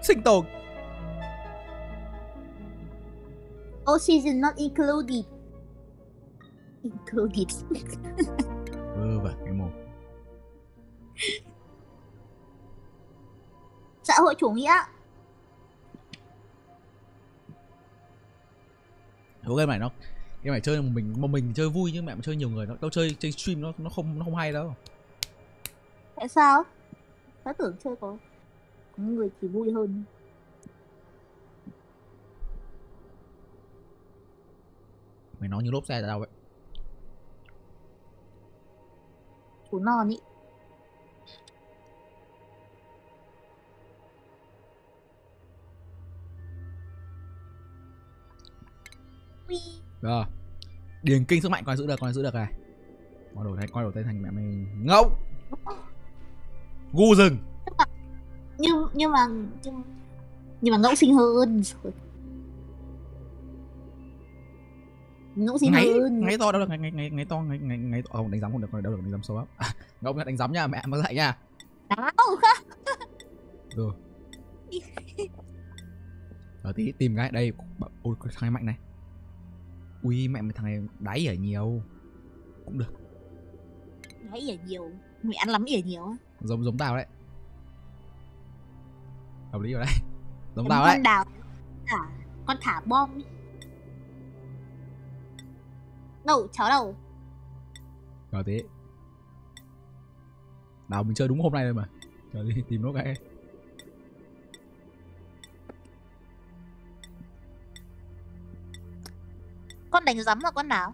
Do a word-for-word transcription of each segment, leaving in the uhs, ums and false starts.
Sinh tồn. Oxygen not included. Included. Vơ vẩn cái mồm. Xã hội chủ nghĩa. Cái game này nó, game này chơi một mình một mình chơi vui nhưng mẹ mà chơi nhiều người nó đâu chơi trên stream nó nó không nó không hay đâu. Tại sao? Tớ tưởng chơi có có người thì vui hơn. Mày nói như lốp xe ở đâu vậy? Chú non ý. Rồi. Điền kinh sức mạnh coi giữ được, coi giữ được này. Coi đổi coi đổi tên thành mẹ mày ngỗng. Gu rừng. Nhưng nhưng mà nhưng, nhưng mà ngẫu sinh hơn. Ngẫu sinh Ngáy, hơn. ngáy to đâu được, ngáy ngáy ngáy to, ngáy ngáy ngáy to. Không đánh giấm không được, đâu được đánh giấm sâu lắm. À, ngỗng đánh giấm nha, mẹ mới dạy nha. Đáo. Rồi. Ở tí tìm cái đây, ôi thằng này mạnh này. Ui mẹ mày thằng này đáy ở nhiều. Cũng được. Đáy ở nhiều. Mày ăn lắm ở nhiều á. Giống giống tao đấy. Hợp lý rồi đấy. Giống Giống tao đấy. Con đào. À, con thả bom. Đâu, cháu đâu? Chờ tí. Nào mình chơi đúng hôm nay rồi mà. Chờ đi tìm nó cái. Con đánh giấm là con nào?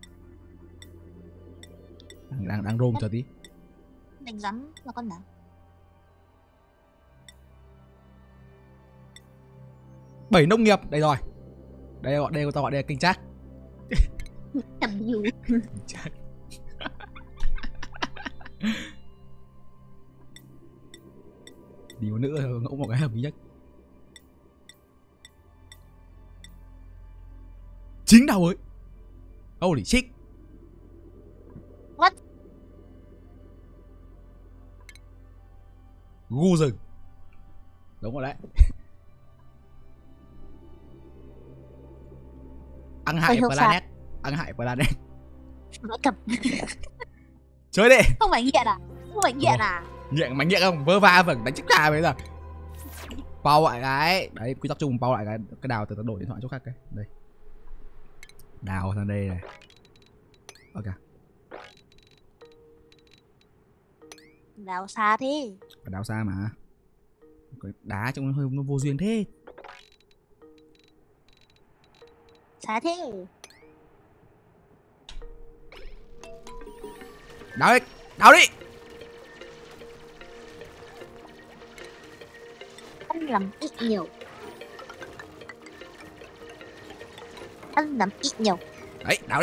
Đang đang, đang rôm chờ tí. Đánh giấm là con nào? Bảy nông nghiệp đây rồi. Đây gọi đây tao gọi đây là kinh trác. Chầm dù. Trác. Điều nữa ngẫu một cái hợp lý nhất. Chính đầu ấy. Holy shit. What? Gu rừng. Đúng rồi đấy. Ăn hại planet. Ăn hại planet. Nó cầm. Chơi đi. Không phải nghiện à? Không phải nghiện à? Nghiện mày nghiện không? Vơ va vẫn đánh chết gà bây giờ. Bao lại cái. Đấy, quy tắc chung bao lại cái cái đào từ tao đổi điện thoại chỗ khác cái. Đây. Đào sang đây này. Ok. Đào xa thế. Phải đào xa mà. Cái đá trong nó hơi nó vô duyên thế. Xa thế. Đào đi. Đào đi. Ăn lắm ít nhiều. Ăn lắm ít nhiều. Đấy, đào đi.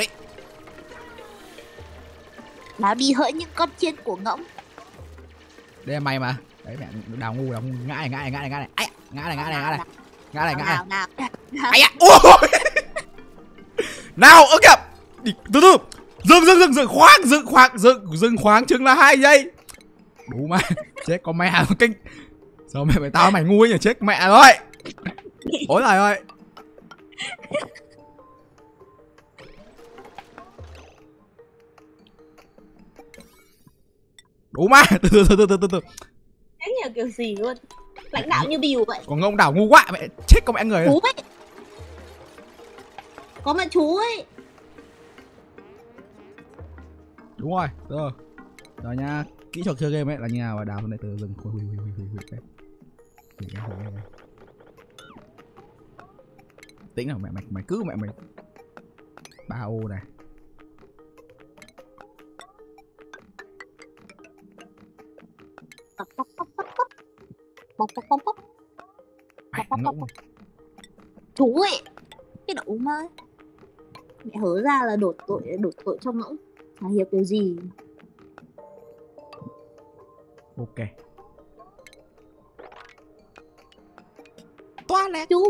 Đào đi hỡi những con chiên của ngỗng. Đây là mày mà. Đấy mẹ đào ngu đào ngu. Ngã này ngã này ngã này ngã này. Ai, ngã này ngã này ngã này. Ngã này ngã này. Nào nào. Ai à. Ôi. Nào, ơ kìa. Từ từ. Dừng dừng dừng dừng khoáng dừng khoáng dừng dừng khoáng chừng là hai giây. Đủ mà. Chết con mẹ kinh. Sao mẹ mày tao mày ngu ấy nhỉ, chết mẹ rồi. Ôi trời ơi. Đủ mà. Từ từ từ từ từ từ. Đánh nhiều kiểu gì luôn. Lãnh đạo như Bill vậy. Còn ông đảo ngu quá mẹ, chết con mẹ người. Chú ấy. Có mà chú ấy. Đúng rồi, rồi. Rồi nha, kỹ thuật chơi game ấy là như nào, đào xuống đây từ rừng hùi hùi hùi hùi hùi cái. Hùi cái hùi cái. Tính nào mẹ mày mày cứ mẹ mày. ba ô này. Bóc bóc bóc bóc bóc. Bóc bóc bóc bóc. Bóc bóc bóc bóc. Chú ấy. Cái đậu mà. Mẹ hớ ra là đổ tội đổ tội cho ngỗng. Chả hiểu kiểu gì. Ok. Toilet. Chú.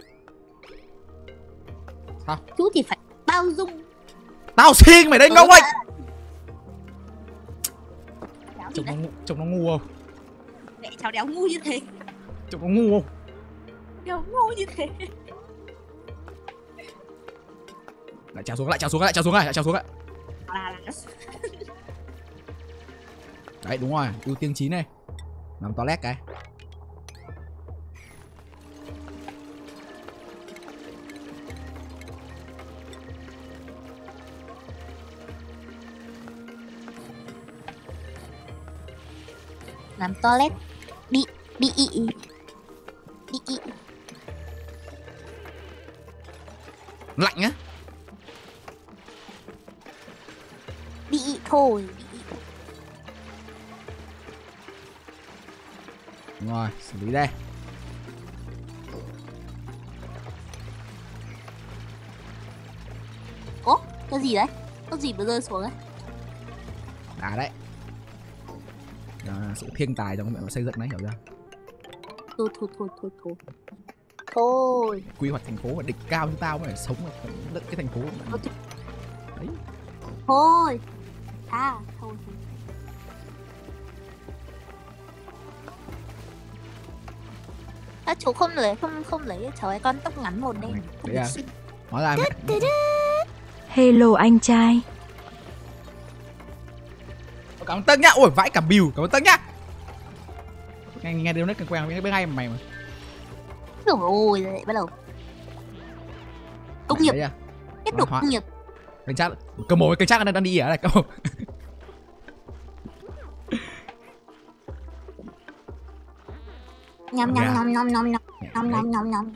Sao? Chú thì phải bao dung. Tao xin mày đây ngông ơi. Trông nó, trông nó ngu không? Mẹ cháu đéo ngu như thế. Trông nó ngu không? Kiểu ngu như thế. Lại trèo xuống, lại trèo xuống, lại trèo xuống, lại trèo xuống lại. Là là Đấy đúng rồi, ưu tiên chín này. Làm toilet cái. làm toilet. Bị bị ị bị ị. Lạnh á. Bị ị thôi. Bị ị. Đúng rồi, xử lý đây. Ố, cái gì đấy? Cái gì vừa rơi xuống đấy? Đá đấy. Đó là sự thiên tài trong việc xây dựng đấy, hiểu chưa? Thôi thôi thôi thôi thôi. Thôi. Quy hoạch thành phố mà đỉnh cao như tao mới phải sống ở đất cái thành phố này. Đấy. Thôi. À, thôi thôi. À, chú không lấy không không lấy cháu ấy con tóc ngắn một đây. Không Đấy à? xinh. Hóa ra mẹ. Hello anh trai. Cảm ơn Tân nhá. Ôi vãi cả bìu, cảm ơn Tân nhá. Nghe nghe điều đấy càng quen biết ngay mày mà. Rồi ôi lại bắt đầu. Công nghiệp. À? Tiếp tục công nghiệp. Cảnh sát, cơ mồi cảnh sát đang đang đi ở đây cơ. Nhom nhom nhom nhom nhom nhom nhom nhom nhom nhom.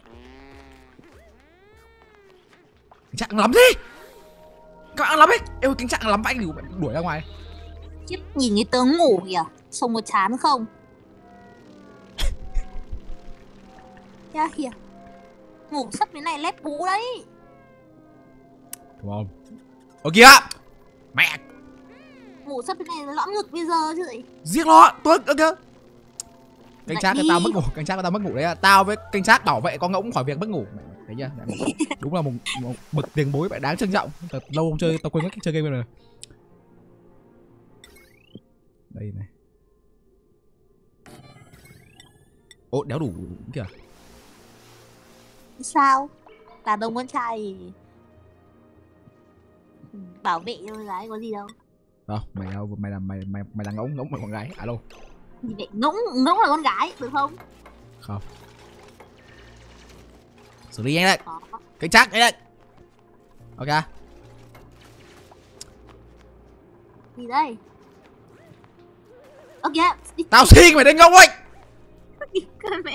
Cảnh sát lắm gì? Các bạn lắm ấy. Ê cảnh sát lắm vãi đuổi đuổi ra ngoài. Khiếp, nhìn cái tớ ngủ kìa, sông có chán không? Ya kìa, ngủ sắp cái này lép bú đấy. Đúng không? Ở kìa. Mẹ. Ngủ sắp cái này lõm ngực bây giờ chứ gì? Giết nó, tôi ơ kìa. Cảnh sát Lại cho tao đi. mất ngủ, cảnh sát cho tao mất ngủ đấy. Tao với cảnh sát bảo vệ con ngỗng khỏi việc mất ngủ. Thấy chưa? Đúng là một, một bậc tiền bối phải đáng trân trọng. Thật lâu không chơi, tao quên mất cách chơi game rồi. Đây này. Ô, đéo đủ kìa. Sao? Đàn ông con trai thì bảo vệ cho con gái có gì đâu. Không, mày đâu, mày là mày mày mày là ngỗng, ngỗng là con gái. Alo. Gì vậy? Ngỗng, ngỗng là con gái, được không? Không. Xử lý nhanh lên. Có. Cảnh sát nhanh lên. Ok. Gì đây? Ok, đi. Tao xin mày đến ngỗng ơi. Cơ mẹ.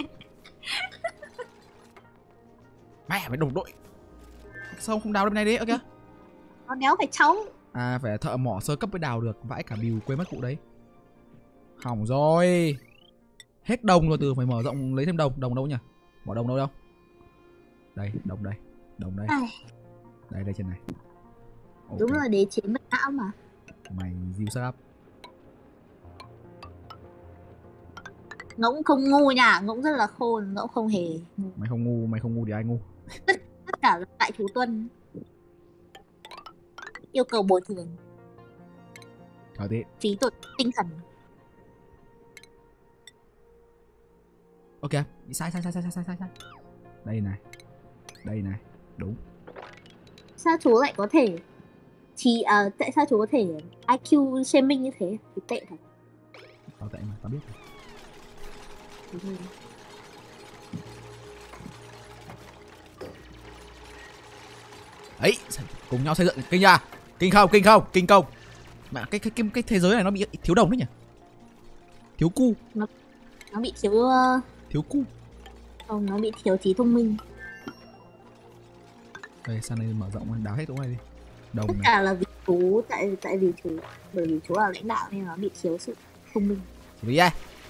Mẹ mày đồng đội. Sao không đào đêm nay đấy? Ok. Nó đéo phải cháu. À phải thợ mỏ sơ cấp mới đào được. Vãi cả bìu quên mất cụ đấy. Hỏng rồi. Hết đồng rồi, từ phải mở rộng lấy thêm đồng. Đồng đâu nhỉ? Bỏ đồng đâu đâu? Đây, đồng đây. Đồng đây. Ai. Đây đây trên này. Okay. Đúng rồi, đế chế mất não mà. Mày diêu setup. Ngỗng không ngu nha, ngỗng rất là khôn, ngỗng không hề ngu. Mày không ngu, mày không ngu thì ai ngu? Tất, tất cả là tại chú Tuân. Yêu cầu bồi thường. Ở thế. Phí tổn tinh thần. Ok, sai sai sai sai sai sai sai. Đây này. Đây này, đúng. Sao chú lại có thể thì à, tại sao chú có thể i kiu shaming như thế? Thì tệ thật. Tao tệ mà, tao biết. Ừ. Ấy, cùng nhau xây dựng kinh nha. Kinh không, kinh không, kinh công. Mà cái cái cái cái thế giới này nó bị thiếu đồng đấy nhỉ? Thiếu cu. Nó, nó bị thiếu uh... thiếu cu. Không, nó bị thiếu trí thông minh. Đây sang đây mở rộng đào hết đúng này đi. Đồng Tất này. cả là vì chú, tại tại vì chú, bởi vì chú là lãnh đạo nên nó bị thiếu sự thông minh. Xử lý đây.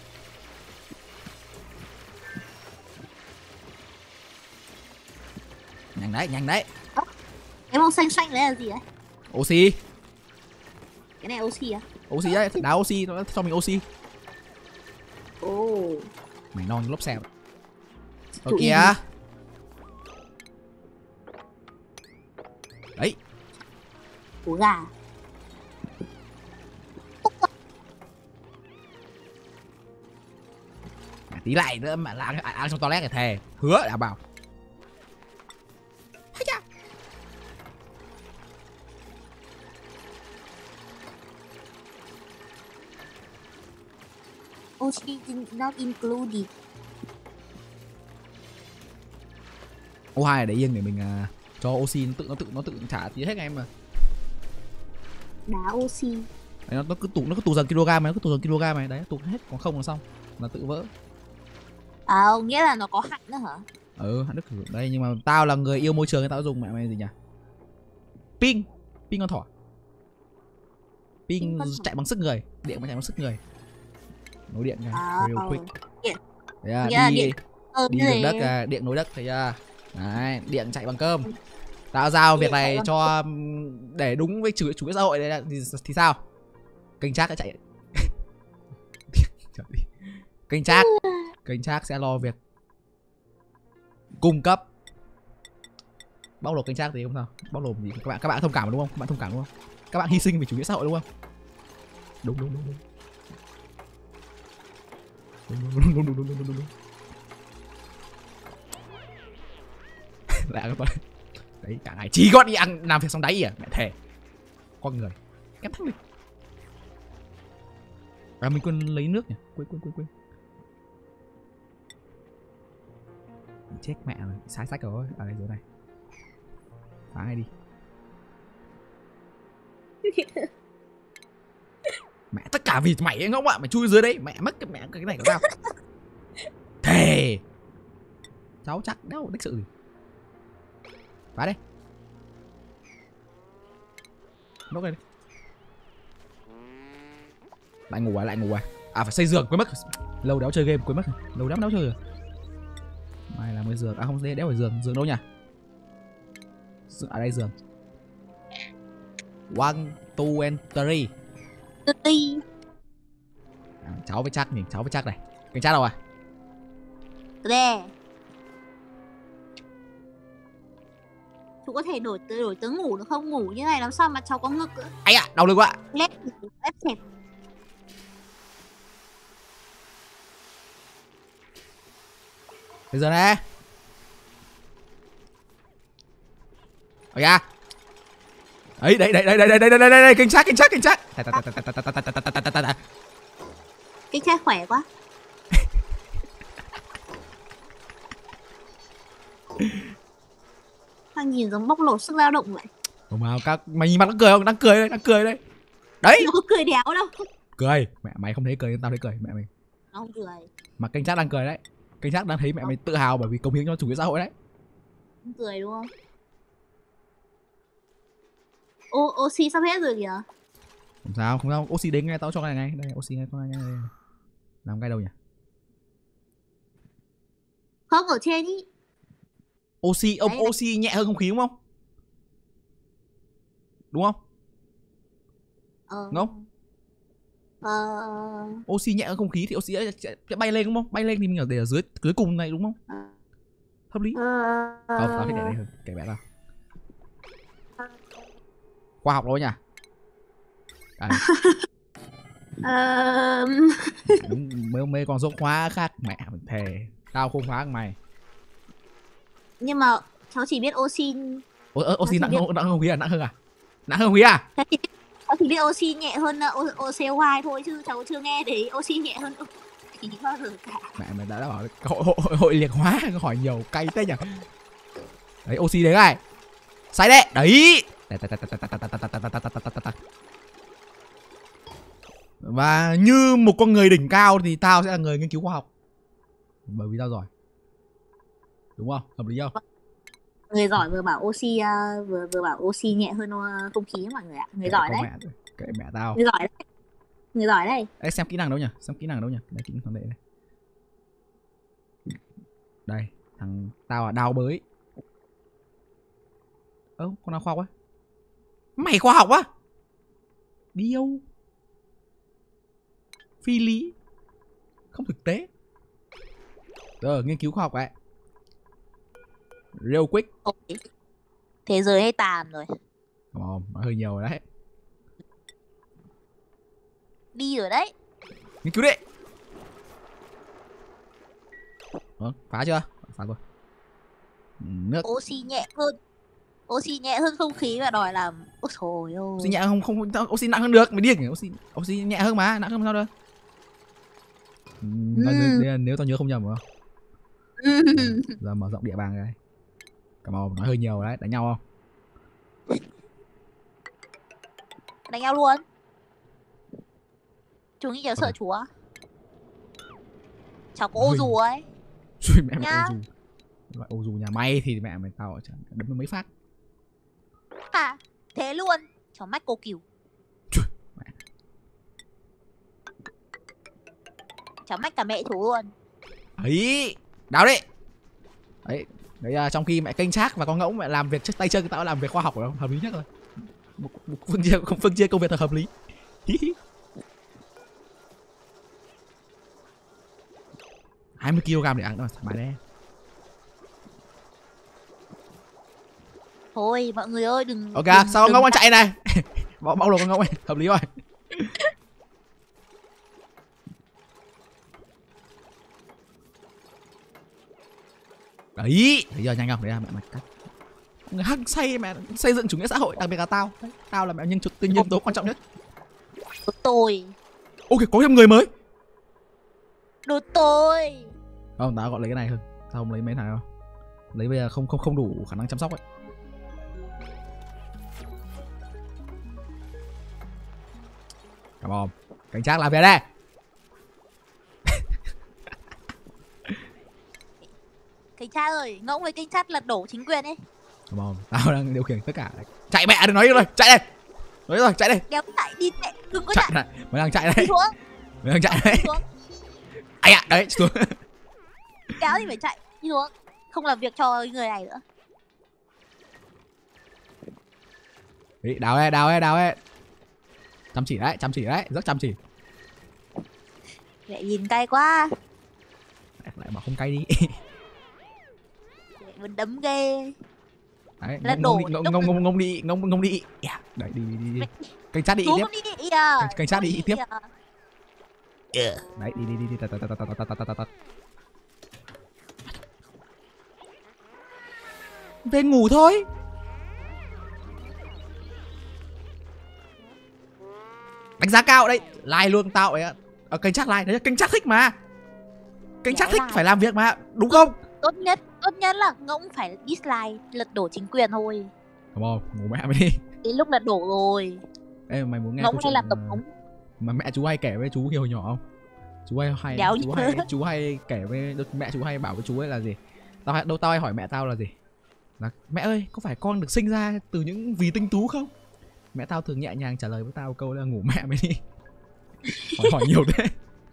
Nhanh đấy, nhanh đấy. À, cái màu xanh xanh đấy là gì đấy? Oxy. Cái này oxy à? Oxy đấy, đá oxy nó cho mình oxy. Ồ. Oh. Mày non như lốp xe. Ở Chú kìa. Đấy. Cú gà. tí lại nữa mà là ăn, ăn trong toilet này thề. Hứa đảm bảo. Oxy not included. ô hai để yên để mình uh, cho oxy nó tự nó tự nó tự trả tí hết em mà. Đá oxy. Đấy, nó, nó cứ tụ nó cứ tụ dần kg này, nó cứ tụ dần kg này đấy, tụ hết còn không là xong là tự vỡ. À nghĩa là nó có hẳn nữa hả? Ừ, hẳn đức đây nhưng mà tao là người yêu môi trường nên tao dùng mẹ mày gì nhỉ? Pin, pin con thỏ. Pin chạy bằng sức người, điện mà chạy bằng sức người. Nối điện này, à, real ờ. quick. Điện. Đấy à, Nghĩa là đi điện. Ừ, đi đường đất à, điện nối đất thấy chưa? Đấy, điện chạy bằng cơm. Tao giao việc này cho để đúng với chủ chủ nghĩa xã hội đấy thì, thì sao? Kênh Trác đã chạy. Kênh Trác, kênh Trác sẽ lo việc cung cấp. Bóc lột kênh Trác thì không sao? Bóc lột gì các bạn các bạn thông cảm đúng không? Các bạn thông cảm đúng không? Các bạn hy sinh vì chủ nghĩa xã hội đúng không? Đúng đúng đúng đúng. Đúng đúng đúng đúng đúng đúng đúng đúng. Lại các bạn. Đấy, cả ngày chỉ gót đi ăn làm việc xong đáy à, mẹ thề. Con người. Ép thằng mình. À mình quên lấy nước nhỉ. Quên quên quên quên. Chết mẹ rồi, sai sách rồi. À đây dưới này. Phá ngay đi. Mẹ tất cả vì mày ấy ngốc ạ, mày chui dưới đấy, mẹ mất cái mẹ cái này của tao. Thề. Cháu chắc đâu đích sự gì. Phá đây. Nốt đây đi. Lại ngủ à, lại ngủ à. À phải xây giường quên mất. Lâu đéo chơi game quên mất. Lâu đéo đéo chơi rồi. Mai làm cái giường, à không đéo phải giường, giường đâu nhỉ? Ở đây giường. One, two and three. Three. À, cháu với chắc nhìn cháu với chắc này. Cái chắc đâu à? Đây. Chú có thể đổi đổi tướng ngủ được không? Ngủ như này làm sao mà cháu có ngực nữa? Ấy à, đau lưng quá. Lép lép xẹp. Bây giờ nè. Ở ra. Đấy đấy đấy đấy đấy đấy đấy đấy đấy kinh chắc kinh chắc kinh chắc. Cái trai khỏe quá. Thằng nhìn giống bóc lột sức lao động vậy. Ủa mà các mày nhìn mặt nó cười không? Đang cười đây, đang cười đây. Đấy. Nó có cười đéo đâu. Cười, mẹ mày không thấy cười nên tao thấy cười mẹ mày. Nó không cười. Mà kênh Trác đang cười đấy. Kênh Trác đang thấy mẹ mày tự hào bởi vì cống hiến cho chủ nghĩa xã hội đấy. Không cười đúng không? Ô, oxy sắp hết rồi kìa. Không sao, không sao, oxy đến ngay tao cho cái này ngay. Đây, oxy ngay con này ngay. Làm cái đâu nhỉ? Không ở trên ý. Oxy, ông Đấy, đấy. oxy nhẹ hơn không khí đúng không? Đúng không? Ờ. Đúng không? Ờ. Oxy nhẹ hơn không khí thì oxy sẽ bay lên đúng không? Bay lên thì mình ở để ở dưới dưới cùng này đúng không? Hợp lý. Ờ. Không, tao thích để đây hơn, kể mẹ tao. Khoa học đâu nhỉ? À, Ờ. đúng, mấy mấy con số khóa khác mẹ mình thề. Tao không khóa mày. Nhưng mà cháu chỉ biết oxy. Ô, ô, oxy nặng biết... hơn nặng hơn không khí à? Nặng hơn à? Nặng hơn không khí à? Cháu chỉ biết oxy nhẹ hơn uh, o xê o hai thôi chứ cháu chưa nghe thấy oxy nhẹ hơn khí bao giờ cả. Mẹ mày đã, đã bảo hội, hội, hội, hội liệt hóa hỏi nhiều cay thế nhỉ? Đấy oxy đấy này. Sai đấy. Đấy. Và như một con người đỉnh cao thì tao sẽ là người nghiên cứu khoa học. Bởi vì tao giỏi. Đúng không? Hợp lý không? Người giỏi vừa bảo oxy uh, vừa vừa bảo oxy nhẹ hơn uh, không khí mọi người ạ. Người kệ giỏi đấy. Mẹ, kệ mẹ tao. Người giỏi đấy. Người giỏi đây. Đấy xem kỹ năng đâu nhỉ? Xem kỹ năng đâu nhỉ? Đây kỹ năng đệ này. Đây, thằng tao là đao bới. Ơ, con nào khoa học á? Mày khoa học á? Điêu. Phi lý. Không thực tế. Rồi, nghiên cứu khoa học ấy. Real quick. Okay. Thế giới hay tàn rồi. Ồ, nói hơi nhiều rồi đấy. Đi rồi đấy. Nghiên cứu đệ. Ờ, phá chưa? Phá rồi. Nước. Oxy nhẹ hơn. Oxy nhẹ hơn không khí và đòi làm. Ôi trời ơi. Oxy nhẹ không không oxy nặng hơn được, mày điên. Oxy oxy nhẹ hơn mà, nặng hơn sao được. Ừ. Nếu, nếu tao nhớ không nhầm đúng không? Ừ. Giờ mở rộng địa bàn đây. Cảm ơn, nói hơi nhiều đấy, đánh nhau không? Đánh nhau luôn. Chú nghĩ giờ sợ chúa. Cháu có ô dù ấy. Xui mẹ mày ô dù. Loại ô dù nhà mày thì mẹ mày tao chẳng đấm mấy phát. À, thế luôn. Cháu mắt cô cừu. Cháu mách cả mẹ chú luôn. Ấy, đáo đấy. Đấy, đấy trong khi mẹ kênh Trác và con Ngỗng mẹ làm việc tay chân, tao làm việc khoa học rồi không? Hợp lý nhất rồi. Một, một phương chia không phương chia công việc thật hợp lý. hai mươi ki lô gam để ăn rồi, thoải mái đấy. Thôi mọi người ơi đừng. Ok, đừng, sao con đừng Ngỗng ăn chạy này? Bỏ bao đồ con Ngỗng này, hợp lý rồi. Đấy, bây giờ nhanh không? Đấy là mẹ mày cắt. Người hăng say mẹ xây dựng chủ nghĩa xã hội, đặc biệt là tao. Đấy, tao là mẹ nhân tự nhiên tố quan trọng nhất. Đồ tôi. Ok, có thêm người mới. Đồ tôi. Không, tao gọi lấy cái này hơn. Tao không lấy mấy này đâu. Lấy bây giờ không không không đủ khả năng chăm sóc ấy. Cảm ơn. Cảnh Trác làm việc đây. Cảnh sát ơi, Ngỗng với cảnh sát lật đổ chính quyền ấy. Cảm ơn. Tao đang điều khiển tất cả. Chạy mẹ, đừng nói rồi, chạy đây. Nói rồi, chạy đây. Kéo chạy đi mẹ, đừng có chạy. chạy. Mày đang chạy đây. Đi xuống. Mày đang chạy đây. Ai ạ, đấy, xuống. Kéo thì phải chạy, đi xuống. Không làm việc cho người này nữa. Đấy, đào ấy, đào ấy, đào ấy. Chăm chỉ đấy, chăm chỉ đấy, rất chăm chỉ. Mẹ nhìn cay quá. Lại bảo không cay đi. Mẹ muốn đấm ghê. Đấy, Lật ngông, đổ, ngông, đốc- ngông, ngông, ngông đi, ngông, ngông đi. Yeah. Đấy, đi, đi, đi, đi. Cảnh sát đi Chú tiếp. không đi đi à. Cảnh- cảnh sát đi tiếp. à. Đấy, đi, đi, đi, đi, tạt, tạt, tạt, tạt, tạt, tạt, tạt, tạt. Về ngủ thôi. Đánh giá cao đây, like luôn tao ấy. Ở kênh Trác like, đấy là kênh Trác thích mà. Kênh Trác thích Like. phải làm việc mà, đúng không? Tốt nhất, tốt nhất là Ngỗng phải dislike, lật đổ chính quyền thôi. Come on, ngủ mẹ mày đi. Đến lúc lật đổ rồi. Ê, mày muốn nghe Ngỗng câu hay chuyện làm tổng mà- thống. mà mẹ chú hay kể với chú khi hồi nhỏ không? Chú hay hay Đéo chú nhớ. hay chú hay kể với mẹ chú hay bảo với chú ấy là gì? Tao hay đâu tao hay hỏi mẹ tao là gì? Là mẹ ơi, có phải con được sinh ra từ những vì tinh tú không? Mẹ tao thường nhẹ nhàng trả lời với tao câu là ngủ mẹ mày đi. Hỏi, hỏi nhiều thế.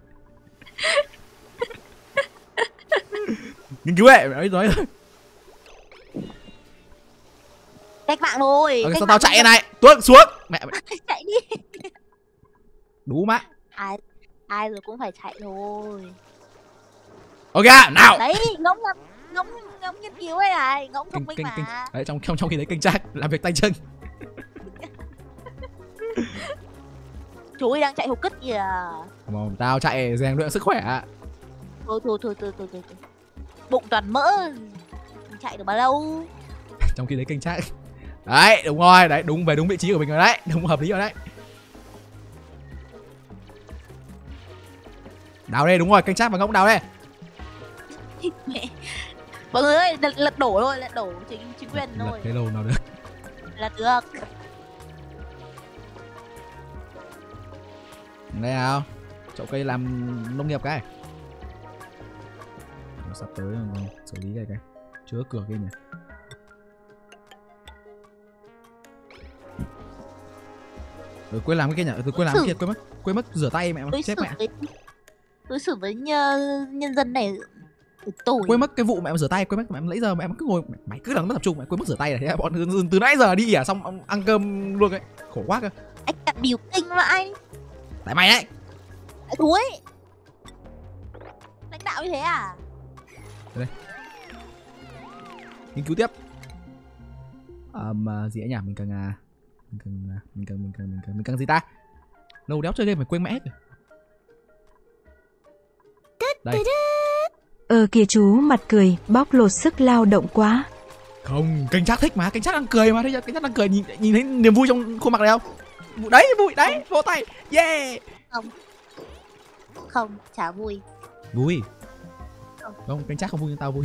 Nghiên cứu ấy, mẹ nói nói thôi. Cách mạng thôi. Okay, cách sao mạng tao chạy thôi. này, tuốt xuống. Mẹ mày Chạy đi. đủ má. Ai ai rồi cũng phải chạy thôi. Ok, nào. Đấy, Ngỗng là Ngỗng Ngỗng nghiên cứu ấy này, Ngỗng thông minh Kênh- kênh- mà. Đấy, trong trong trong khi đấy kênh Trác làm việc tay chân. Chú ấy đang chạy hụt cứt kìa. Come on, tao chạy rèn luyện sức khỏe. Thôi thôi thôi thôi thôi thôi. Bụng toàn mỡ. Chạy được bao lâu? Trong khi đấy kênh Trác. Đấy, đúng rồi, đấy, đúng về đúng vị trí của mình rồi đấy, đúng hợp lý rồi đấy. Đào đây, đúng rồi, kênh Trác và Ngỗng đào đây. Mẹ. Mọi người ơi, lật, lật đổ thôi, lật đổ chính chính quyền Lật thôi. cái lầu nào được. Lật được. Đây nào, chậu cây làm nông nghiệp cái. Nó sắp tới rồi, xử lý cái cái chứa cửa kia nhỉ. Rồi quên làm cái kia nhỉ, rồi quên làm cái kia, quên mất, quên mất rửa tay mẹ, Đối chết xử mẹ. với đối xử với nhân, nhân dân này tồi. Quên mất cái vụ mẹ rửa tay, quên mất mẹ lấy giờ mẹ cứ ngồi, mày cứ đang mất tập trung, mẹ quên mất rửa tay này, bọn từ, từ nãy giờ đi à, xong ăn cơm luôn ấy, khổ quá cơ. Anh đặt biểu kinh vậy. Tại mày đấy. Tại thúi. Lãnh đạo như thế à? Nghiên cứu tiếp. À, mà gì ấy nhỉ, mình cần à, mình cần à, mình cần mình cần mình cần mình cần gì ta? Lâu đéo chơi game phải quên mẹ hết rồi. Đây. Ờ kìa chú mặt cười, bóc lột sức lao động quá. Không, cảnh sát thích mà, cảnh sát đang cười mà, thấy chưa? Cảnh sát đang cười, nhìn nhìn thấy niềm vui trong khuôn mặt này không? Đấy, vui, đấy, vỗ tay, yeah. Không. Không, chả vui. Vui. Không. Không, cảnh sát không vui nhưng tao vui.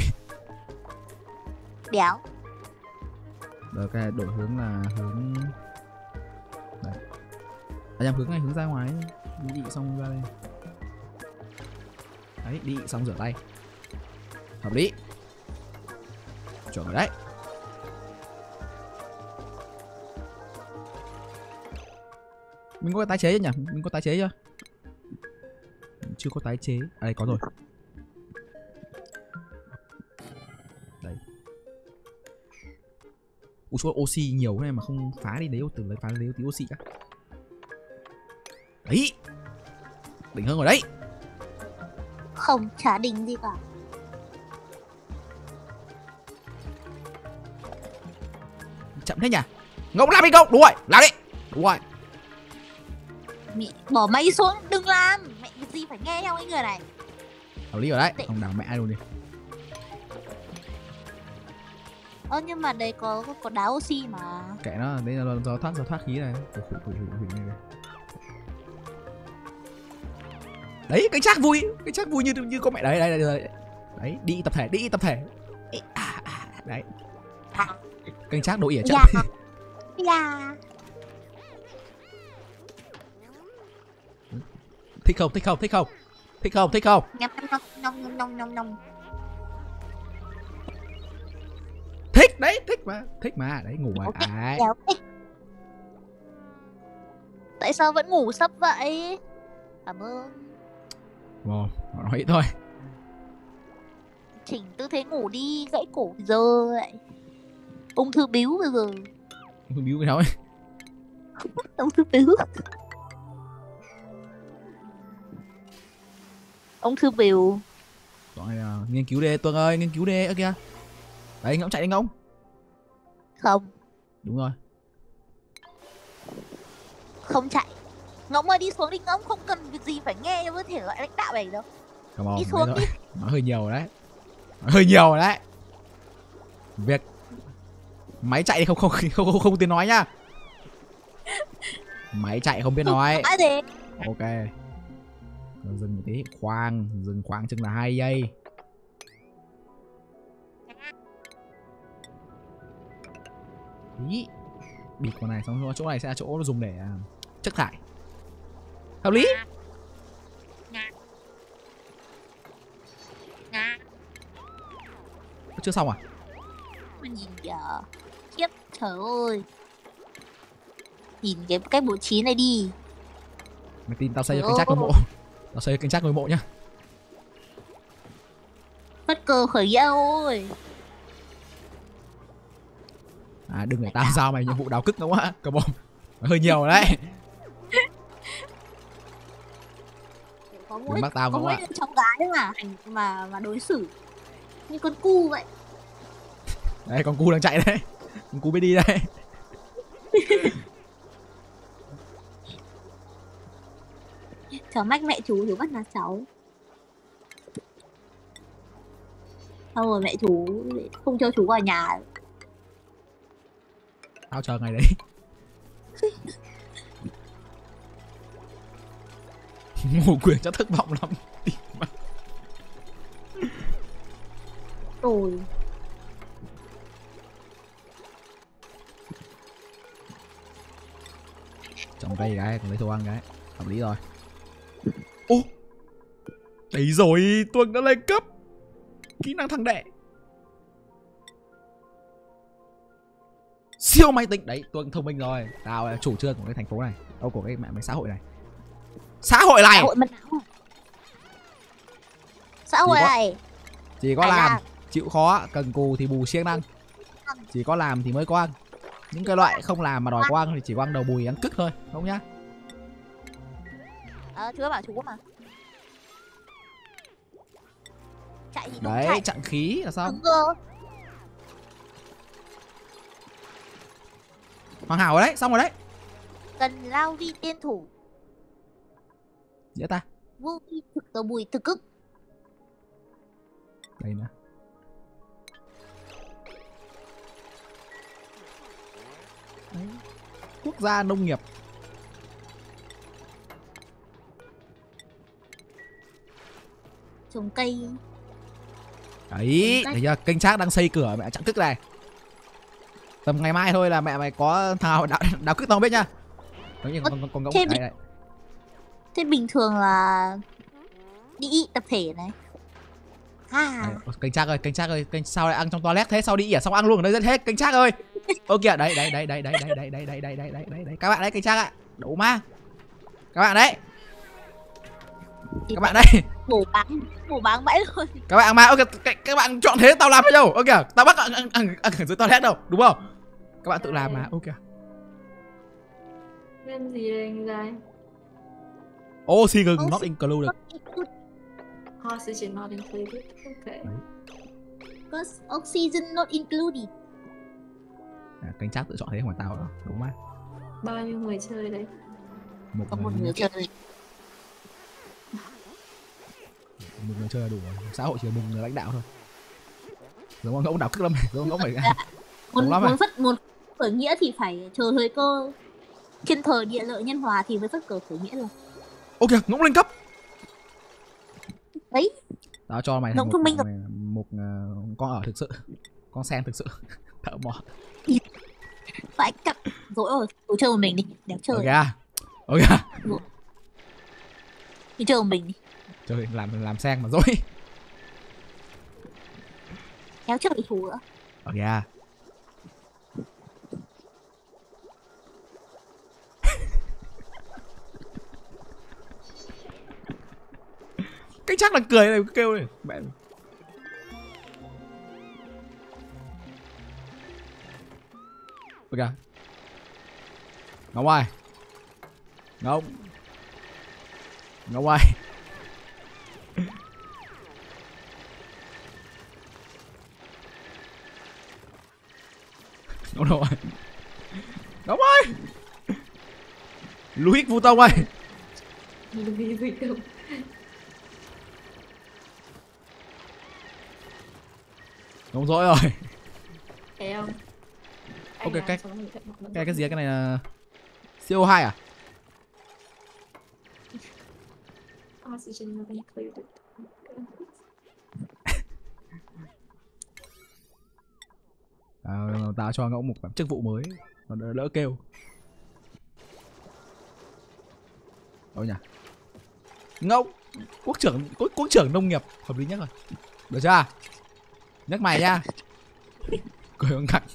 Béo. Rồi cái đổi hướng là hướng đấy. À nhầm, hướng này hướng ra ngoài. Đi đi xong ra đây. Đấy, đi xong rửa tay. Hợp lý. Chuẩn rồi đấy. Mình có cái tái chế chưa nhỉ? Mình có tái chế chưa? Chưa có tái chế. À đây có rồi. Đấy. Ủa số oxy nhiều này mà không phá đi đấy, từ lấy phá lấy tí oxy cả. Đấy. Đỉnh hơn rồi đấy. Không, chả đỉnh gì cả. Chậm thế nhỉ? Ngông làm đi Ngông, đúng rồi, làm đi. Đúng rồi. Mẹ bỏ máy xuống, đừng làm. Mẹ việc gì phải nghe theo cái người này. Hợp lý rồi đấy, không đảo mẹ luôn đi. Ơ nhưng mà đây có có đá oxy mà. Kệ nó, đây là gió thoát, gió thoát khí này. Hủy, hủy, hủy, hủy, hủy này. Đấy, cái chắc vui, cái chắc vui như như có mẹ đấy, đây, đây, đây. Đấy, đi tập thể, đi tập thể. À, à, đấy. À. Canh chắc độ ỉa chậm. Dạ. Dạ. Thích không, thích không, thích không? Thích không, thích không? Nhâm nhâm nhâm nhâm nhâm nhâm. Thích đấy, thích mà, thích mà, đấy ngủ mà. Okay. Đấy. Okay. Tại sao vẫn ngủ sấp vậy? Cảm ơn. Wow, nói thôi. Chỉnh tư thế ngủ đi, gãy cổ giờ vậy. Ung thư biếu bây giờ. Ung thư biếu cái nói. Ung thư biếu. Ung thư biếu. Rồi uh, nghiên cứu đi Tuấn ơi, nghiên cứu đi ơ kìa. Đấy, ngỗng chạy đi ngỗng. Không. Đúng rồi. Không chạy. Ngỗng ơi đi xuống đi Ngỗng, không cần việc gì phải nghe cho có thể gọi lãnh đạo này đâu. Come on, đi xuống đi. Nó hơi nhiều rồi đấy. Nó hơi nhiều rồi đấy. Việc máy chạy thì không không không không, không, không tiếng nói nhá. Máy chạy không biết nói. Nói gì? Ok. Rồi dừng một tí, khoan, dừng khoảng chừng là hai giây. Ý. Bịt con này xong chỗ này sẽ là chỗ dùng để chất thải. Hợp lý. Chưa xong à? Mà nhìn kìa. Khiếp, trời ơi. Nhìn cái cách bố trí này đi. Mày tin tao xây cho canh chắc ngôi mộ. Tao xây cho canh chắc ngôi mộ nhá. Phất cờ khởi nghĩa ôi. À đừng để tao giao mày nhiệm vụ đào cức đâu á. Cầm on. Hơi nhiều rồi đấy. Có mỗi, bắt tao có mỗi cháu gái mà mà mà đối xử như con cu vậy. Đây con cu đang chạy đấy. Con cu biết đi đây. Cháu mách mẹ chú, chú bắt là cháu. Xong rồi mẹ chú không cho chú vào nhà. Tao chờ ngày đấy. Ngủ quyền cho thất vọng lắm. Rồi. Trồng cây cái, còn lấy đồ ăn cái. Hợp lý rồi. Ô, đấy rồi, Tuấn đã lên cấp kỹ năng thằng đệ. Siêu máy tính. Đấy, Tuấn thông minh rồi. Tao là chủ trương của cái thành phố này. Đâu của cái mẹ mấy xã hội này. Xã hội này. Xã hội mất não. Xã hội này. Chỉ có làm, làm, chịu khó, cần cù thì bù siêng năng. Chỉ có làm thì mới có ăn. Những cái loại không làm mà đòi có ăn thì chỉ có ăn đầu bùi ăn cứt thôi, không nhá. Ờ, chú bảo chú mà. Chạy thì đấy, chạy. chặn khí là sao? Hoàn hảo rồi đấy, xong rồi đấy. Cần lao vi tiên thủ. Dễ ta. Vô vi thực đầu bùi thực cức. Đây nữa. Đấy. Quốc gia nông nghiệp. Trồng cây. Đấy, thấy chưa? Kênh Trác đang xây cửa mẹ chặn cứt này. Tầm ngày mai thôi là mẹ mày có thằng nào đào, đào cứt tao không biết nhá. Có như con con ngỗng thế, đây, đây. thế bình thường là đi tập thể này. À. Đấy, kênh Trác ơi, kênh Trác ơi, kênh sao lại ăn trong toilet thế? Sao đi ỉa xong ăn luôn ở đây rất hết, kênh Trác ơi. Ô kìa, đấy đấy đấy đấy đấy đấy đấy đấy đấy đấy đấy đấy đấy đấy các bạn đấy, kênh Trác ạ. Đủ ma. Các bạn đấy. Các bạn đây. Bổ báng, bổ báng bãi luôn. Các bạn mà, ok, các, các bạn chọn thế tao làm thế đâu. Ok, tao bắt ăn ăn ăn ở dưới toilet đâu, đúng không? Các bạn tự làm mà, ok. Game gì đây anh trai? Oxygen not included. Oxygen not included. Okay. Because oxygen not included. À, kênh Trác tự chọn thế không phải tao đâu, đúng mà. Bao nhiêu người chơi đấy? Một Có một người, người chơi. một người chơi là đủ rồi. Xã hội chỉ là một người lãnh đạo thôi. Giống con ngỗng đảo cứt lắm, giống con ngỗng phải ra. Muốn lắm muốn à. phất muốn khởi nghĩa thì phải chờ thời cơ. Thiên thời địa lợi nhân hòa thì mới phất cờ khởi nghĩa được. Ok, ngỗng lên cấp. Đấy. Tao cho mày Ngỗng một, thông minh một, rồi. một, một uh, con ở thực sự, con sen thực sự. Thợ mỏ. Phải cặp. Rồi ơi, tôi chơi một mình đi, đéo chơi. Ok, ok. Đi chơi một mình đi. Chơi làm làm sen mà dối. Đéo chơi thú nữa. Ok. Cái chắc là cười này, kêu này mẹ. Ok. Ngỗng ơi. Ngỗng. Ngỗng ơi. Ngỗng đâu rồi? Ngỗng ơi. Louis Vuitton ơi. Louis Vuitton. Ngỗng dỗi rồi. Thấy không? Ok, cái cái cái gì cái này là xê o hai à? Oxygen not included. À, tao cho ngỗng một chức vụ mới, còn đỡ, đỡ kêu. Đâu nhỉ? Ngỗng quốc trưởng quốc, quốc trưởng nông nghiệp hợp lý nhất rồi. Được chưa? Nhắc mày nha. Cười bằng cạnh.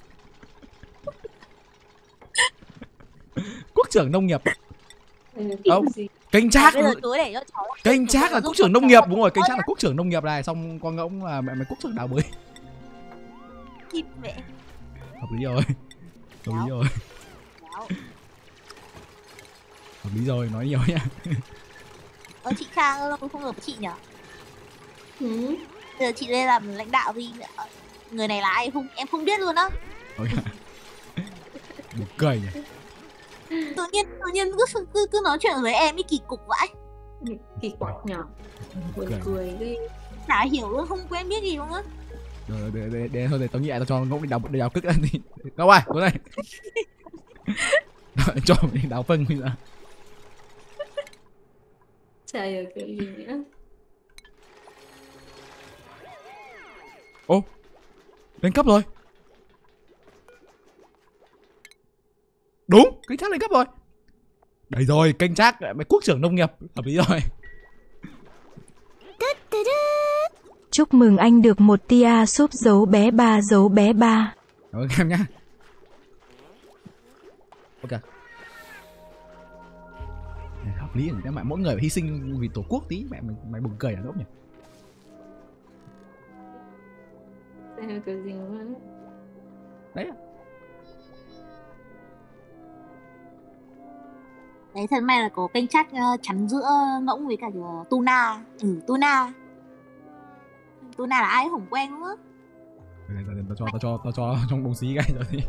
Quốc trưởng nông nghiệp. Không, kênh Trác. Kênh Trác là quốc trưởng nông nghiệp, đúng rồi, kênh Trác là quốc trưởng nông nghiệp này, xong con ngỗng là mẹ mày quốc trưởng đào bới. Kịp mẹ. Hợp lý rồi. Hợp lý rồi. Hợp lý rồi, nói nhiều nhá. Ờ chị Khang ơi, không hợp chị nhỉ? Ừ. Bây giờ chị lên làm lãnh đạo gì? Người này là ai không? Em không biết luôn á. Buồn cười nhỉ. Tự nhiên tự nhiên cứ cứ, cứ nói chuyện với em ấy kỳ cục vậy. Kỳ quặc nhỏ. Buồn cười ghê. Chả hiểu luôn, không quen biết gì luôn á. Rồi để để để thôi để tao nghĩ lại, tao cho ngỗng đi đào đi đào cứt lên đi. Ngỗng ơi, xuống đây. Cho mình đào phân bây giờ. Chả hiểu kiểu gì nữa. Ô, lên cấp rồi. Đúng, kênh Trác lên cấp rồi. Đây rồi, kênh Trác mấy quốc trưởng nông nghiệp, hợp lý rồi. Chúc mừng anh được một tia súp dấu bé ba dấu bé ba. Cảm ơn em nhá. Ok. Hợp lý rồi, mẹ mỗi người phải hy sinh vì tổ quốc tí, mẹ mày mày buồn cười à Ngỗng nhỉ? Chả hiểu kiểu gì nữa. Đấy. Đấy, thật may là có kênh Trác uh, chắn giữa Ngỗng với cả uh, Tuna. Ừ, Tuna. Tuna là ai không quen đúng không? Tao cho, tao cho, tao cho trong đồng xí cái rồi đi.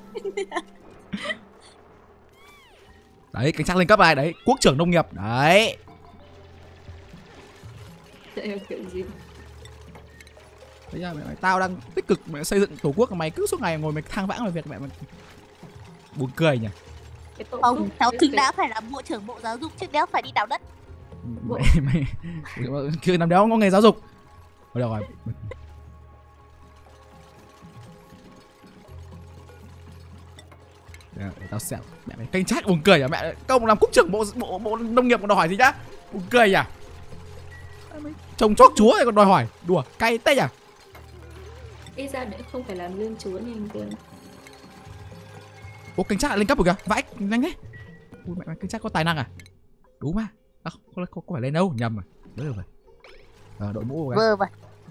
Đấy, kênh Trác lên cấp này, đấy, quốc trưởng nông nghiệp, đấy. Chả hiểu kiểu gì. Bây giờ mẹ, tao đang tích cực mẹ xây dựng tổ quốc, mày cứ suốt ngày ngồi mày than vãn về việc mẹ, mày buồn cười nhỉ. Ông, cháu thực đã phải là bộ trưởng bộ giáo dục chứ đéo phải đi đào đất. Mày mày cứ làm đéo có nghề giáo dục. Thôi được rồi. Để tao xem mẹ mày kênh chat buồn cười à mẹ, công làm cục trưởng bộ bộ bộ nông nghiệp còn đòi hỏi gì nhá, buồn cười à. Trồng chót chúa này còn đòi hỏi, đùa cay tê à. Ít ra để không phải làm lương chúa nhanh cơ. Ô kênh chat lại lên cấp rồi kìa, vãi nhanh thế. Ui mẹ mày kênh chat có tài năng à, đúng mà. À, không, có, có, có phải lên đâu, nhầm rồi, đấy rồi. À, đội mũ rồi. Vơ vậy.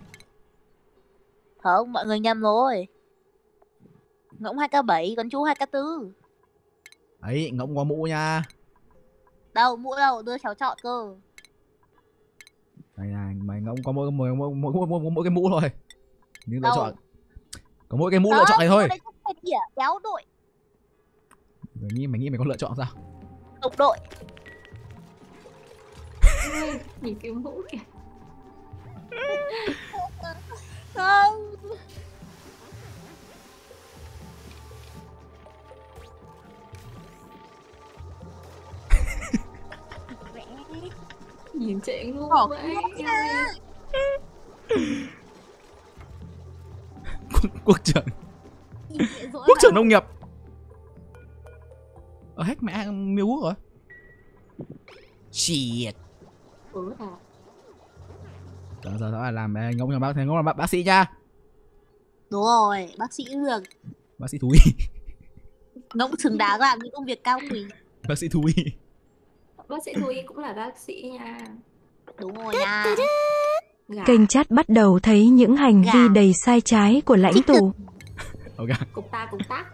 Không, mọi người nhầm rồi. Ngỗng hai k bảy, còn chú hai k bốn. Ấy, ngỗng có mũ nha. Đâu, mũ đâu, đưa cháu chọn cơ. Này này, mày ngỗng có mỗi mỗi mỗi mỗi, mỗi, mỗi cái mũ thôi. Nhưng lựa Đâu? chọn. Có mỗi cái mũ lựa chọn này thôi. Đây không phải đỉa, kéo đội. Mày nghĩ mày nghĩ mày có lựa chọn sao? Đồng đội. Ôi, nhìn cái mũ kìa. Không. Nhìn trẻ ngu Bỏ vậy. Quốc, quốc trưởng. Quốc trưởng nông nghiệp. Ở hết mẹ miêu quốc rồi. Shit. Ừ à. Giờ giờ đó là làm ngỗng nhà bác, thầy ngỗng là bác, bác sĩ nha. Đúng rồi, bác sĩ Hường. Bác sĩ thú y. Ngỗng xứng đáng làm những công việc cao quý. Bác sĩ thú y. Bác sĩ thú y cũng là bác sĩ nha. Đúng rồi nha. Gà. Kênh chat bắt đầu thấy những hành vi Gà. đầy sai trái của lãnh tụ. Ok. Cục ta cục tác.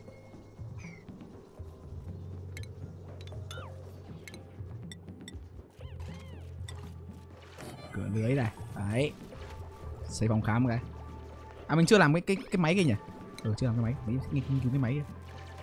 Cửa lưới này. Đấy. Xây phòng khám một cái. À mình chưa làm cái cái cái máy kia nhỉ? Ừ chưa làm cái máy, nghiên nghiên cứu cái máy kia.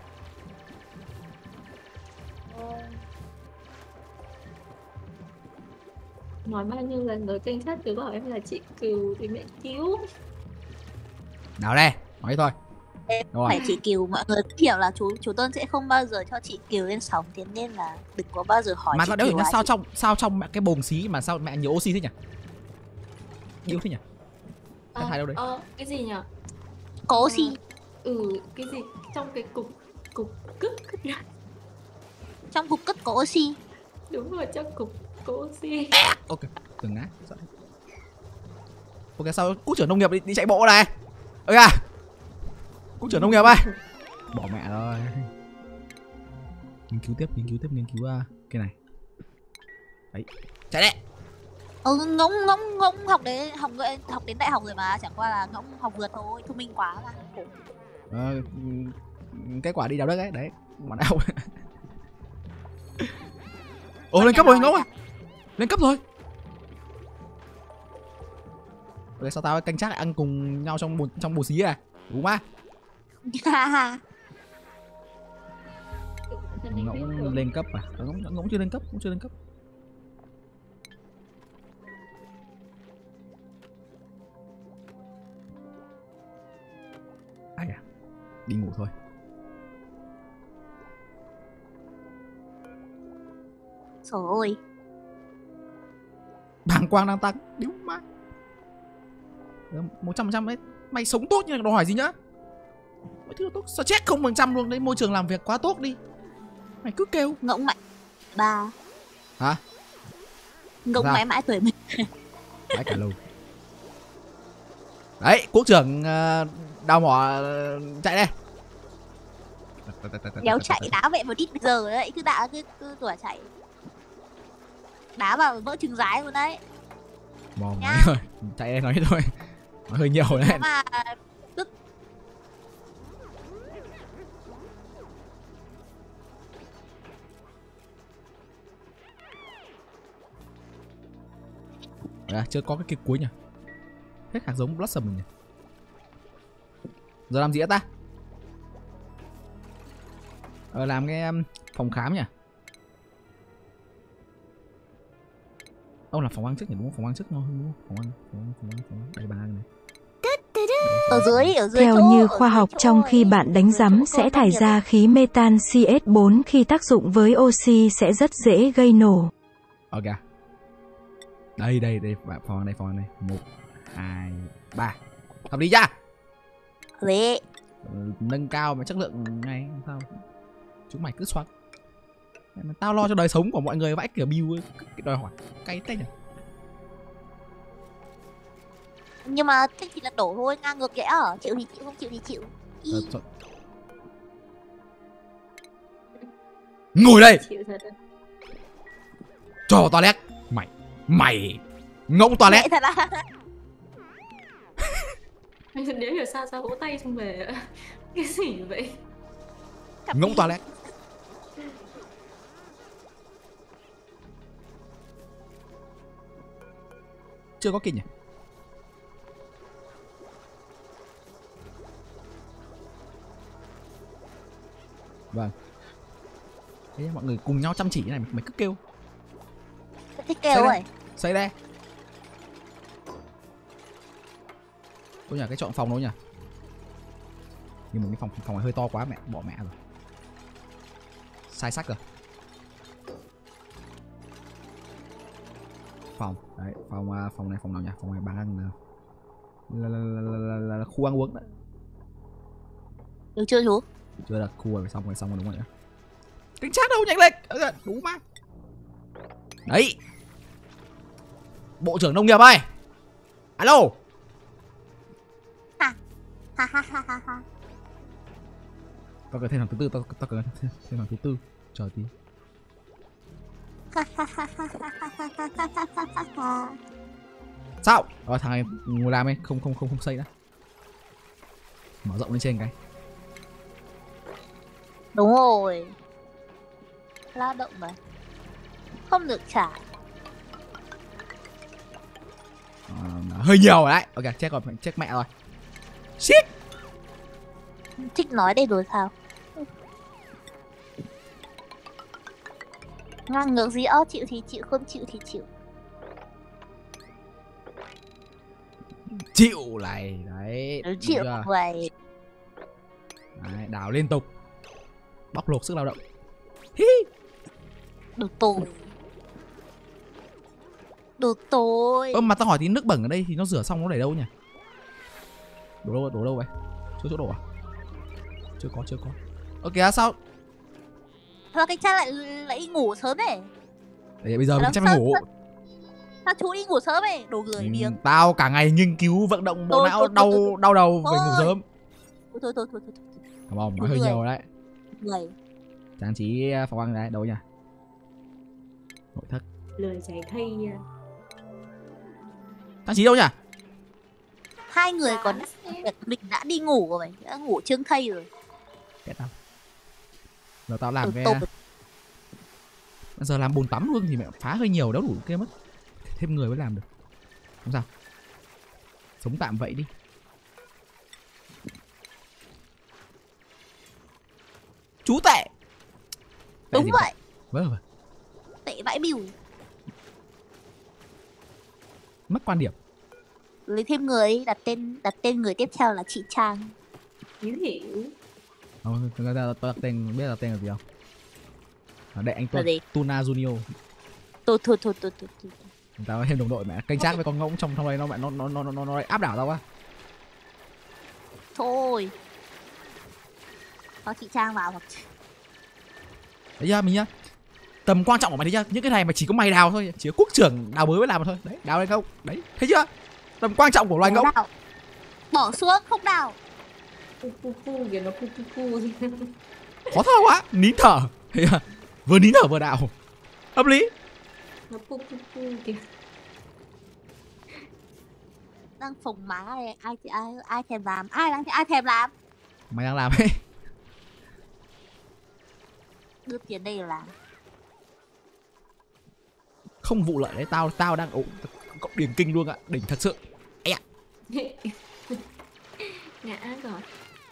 Nói bao nhiêu lần rồi kênh chat cứ bảo em là chị Cừu thì mẹ cứu. Nào đây, nói thôi. Rồi. Phải chị Kiều, mọi người hiểu là chú chú Tuân sẽ không bao giờ cho chị Kiều lên sóng, thế nên là đừng có bao giờ hỏi Mà chị sao đéo hiểu Kiều nó là sao chị- trong sao trong mẹ cái bồn xí mà sao mẹ nhiều oxy thế nhỉ? Yếu thế nhỉ? Cái hai đâu đấy? Ờ, cái gì nhỉ? có oxy. Ừ, cái gì trong cái cục cục cức. Trong cục cất có oxy. Đúng rồi, trong cục có oxy. Ok, đừng ngã. Sợ. Ok, sao cục trưởng nông nghiệp đi, đi chạy bộ này? Ơi à, cục trưởng nông nghiệp ơi, bỏ mẹ rồi. Nghiên cứu tiếp, nghiên cứu tiếp, nghiên cứu uh, cái này. Đấy, chạy đấy. Ừ, ngỗng ngỗng ngỗng học đến học học đến đại học rồi mà, chẳng qua là ngỗng học vượt thôi, thông minh quá mà. Khổ. Ờ, kết quả đi đào đất ấy, đấy, bọn nào. Ồ, lên cấp rồi, ngỗng ơi, lên cấp rồi. Ok, sao tao canh chắc lại ăn cùng nhau trong bồn trong bồn xí à? Đúng mà. Ngỗng lên cấp à? À ngỗng, ngỗng chưa lên cấp, ngỗng chưa lên cấp. Ai à? Đi ngủ thôi. Trời ơi. Bàng quang đang tăng, điếu má. Một trăm phần trăm đấy. Mày sống tốt nhưng mà đòi hỏi gì nhá? Mày thứ tốt, sao chết không phần trăm luôn đấy, môi trường làm việc quá tốt đi. Mày cứ kêu. Ngỗng mạnh ba. Hả? Ngỗng Sao? mãi mãi tuổi mình. Mãi cả lâu. Đấy, quốc trưởng uh, đào mỏ uh, chạy đây. Đéo chạy đá vậy một ít bây giờ đấy, cứ đã cứ, cứ tuổi chạy. Đá vào vỡ trứng rái luôn đấy. Mò Nha. nói thôi, chạy đây nói thôi. Nói hơi nhiều đấy. Nếu mà tức À, chưa có cái kia cuối nhỉ? Hết hạt giống Blossom rồi nhỉ? Giờ làm gì nữa ta? Ờ, làm cái um, phòng khám nhỉ? Ông làm phòng ăn trước nhỉ, đúng không? Phòng ăn trước ngon hơn đúng không? Phòng ăn, phòng ăn, phòng ăn, phòng ăn. Đây ba cái này. Ở dưới, ở dưới Theo chỗ, như ở khoa dưới học, chỗ trong khi ấy. bạn đánh Ở rắm chỗ sẽ cơ thải công nghiệp ra ấy. khí metan C S bốn khi tác dụng với oxy sẽ rất dễ gây nổ. Ok. Đây đây đây phòng đây phòng đây. Một, hai, ba. Hợp lý chưa? Đấy. Ừ, nâng cao mà chất lượng ngay sao? Chúng mày cứ xoắn. Mà tao lo cho đời sống của mọi người vãi kiểu bill ấy. Cái đòi hỏi cay tết nhỉ. Nhưng mà thế thì là đổ thôi, ngang ngược vậy à? Chịu thì chịu, không chịu thì chịu. Ý. Ờ, cho- Ngồi đây Chịu thật đấy. cho vào toilet. Mày mày ngỗng toilet. Vậy thật à? Nếu hiểu sao sao vỗ tay xong về ạ. Cái gì vậy? Ngỗng toilet. Chưa có kịch nhỉ? Vâng. Thế mọi người cùng nhau chăm chỉ như này mày cứ kêu. Thích kêu Xây rồi. đây. Xây đây. Tôi nhờ cái chọn phòng đâu nhỉ? Nhưng mà cái phòng phòng này hơi to quá mẹ, bỏ mẹ rồi. Sai sắc rồi. Phòng, đấy, phòng phòng này phòng nào nhỉ? Phòng này bàn ăn nào? Là, là, là, là, là, là khu ăn uống đấy. Được chưa chú? Chưa được, khu rồi xong rồi xong rồi đúng rồi nhá. Cảnh sát đâu nhanh lên, đủ mà. Đấy. Bộ trưởng nông nghiệp ơi. Alo. Ha ha ha ha ha ha. Tao cần thêm thằng thứ tư, tao tao cần thêm, thêm thằng thứ tư. Chờ tí. Sao? Rồi thằng này ngồi làm ấy, không không không không xây nữa. Mở rộng lên trên cái. Đúng rồi. Lao động mà. Không được trả. À, hơi nhiều rồi đấy. Ok, check rồi, check mẹ rồi. Shit. Thích nói đây rồi sao? Ngang ngược gì ó, chịu thì chịu, không chịu thì chịu. Chịu này, đấy. Nếu chịu chưa? vậy. Đấy, đảo liên tục. Bóc lột sức lao động. Hi. Đồ tồi. Đồ tồi. Ơ mà tao hỏi tí, nước bẩn ở đây thì nó rửa xong nó để đâu nhỉ? Đổ đâu, đổ đâu vậy? Chưa chỗ đổ à? Chưa có, chưa có. Ơ kìa sao? Sao cái cha lại lại ngủ sớm này? Để bây giờ mình Làm chắc sao- phải ngủ. Sao chú đi ngủ sớm ấy? Đồ gửi Ừ, miếng. tao cả ngày nghiên cứu vận động bộ Thôi, não thôi, đau thôi, thôi. đau đầu về ngủ Thôi. sớm. Thôi thôi thôi thôi thôi. Come on, nói Đúng hơi rồi. nhiều đấy. Người. Trang trí phòng ăn đấy, đâu nhỉ? Nội thất. Lời giải thay nha. Trang trí đâu nhỉ? Hai người Dạ, còn mình đã đi ngủ rồi, đã ngủ trương thây rồi. Cái tao. Giờ tao làm Đồ cái tồi. giờ làm bồn tắm luôn thì mẹ phá hơi nhiều đâu đủ kia mất. Thêm người mới làm được. Không sao. Sống tạm vậy đi. Chú tệ. Tệ Đúng gì vậy. vậy? Vâng vâng. Tệ vãi bìu. Mất quan điểm. Lấy thêm người, đặt tên đặt tên người tiếp theo là chị Trang. Hiểu hiểu. Không, tôi đặt tên, biết là tên là gì không? À, đệ anh Là Tuân. gì? Tuna Junior. Thôi thôi thôi thôi thôi. thôi. Chúng ta có thêm đồng đội mẹ. Canh chát với con ngỗng trong trong đây nó mẹ nó nó nó nó, nó, nó áp đảo tao quá. Thôi. Có chị Trang vào hoặc Đấy nhá, mình nhá. Tầm quan trọng của mày thấy chưa? Những cái này mà chỉ có mày đào thôi, chỉ có quốc trưởng đào bới mới làm mà thôi. Đấy, đào lên không? Đấy, thấy chưa? Tầm quan trọng của loài ngỗng. đào. Bỏ xuống không đào. Pu pu pu kìa, nó pu pu pu. Khó thở quá, nín thở. Thấy chưa? Vừa nín thở vừa đào. Hợp lý. Nó pu pu pu kìa. Đang phồng má ai ai ai ai thèm làm, ai đang ai thèm làm. Mày đang làm ấy. Đưa tiền đây là làm. Không vụ lợi đấy, tao tao đang ổn cộng điểm kinh luôn ạ, đỉnh thật sự. Ây à. Ngã rồi.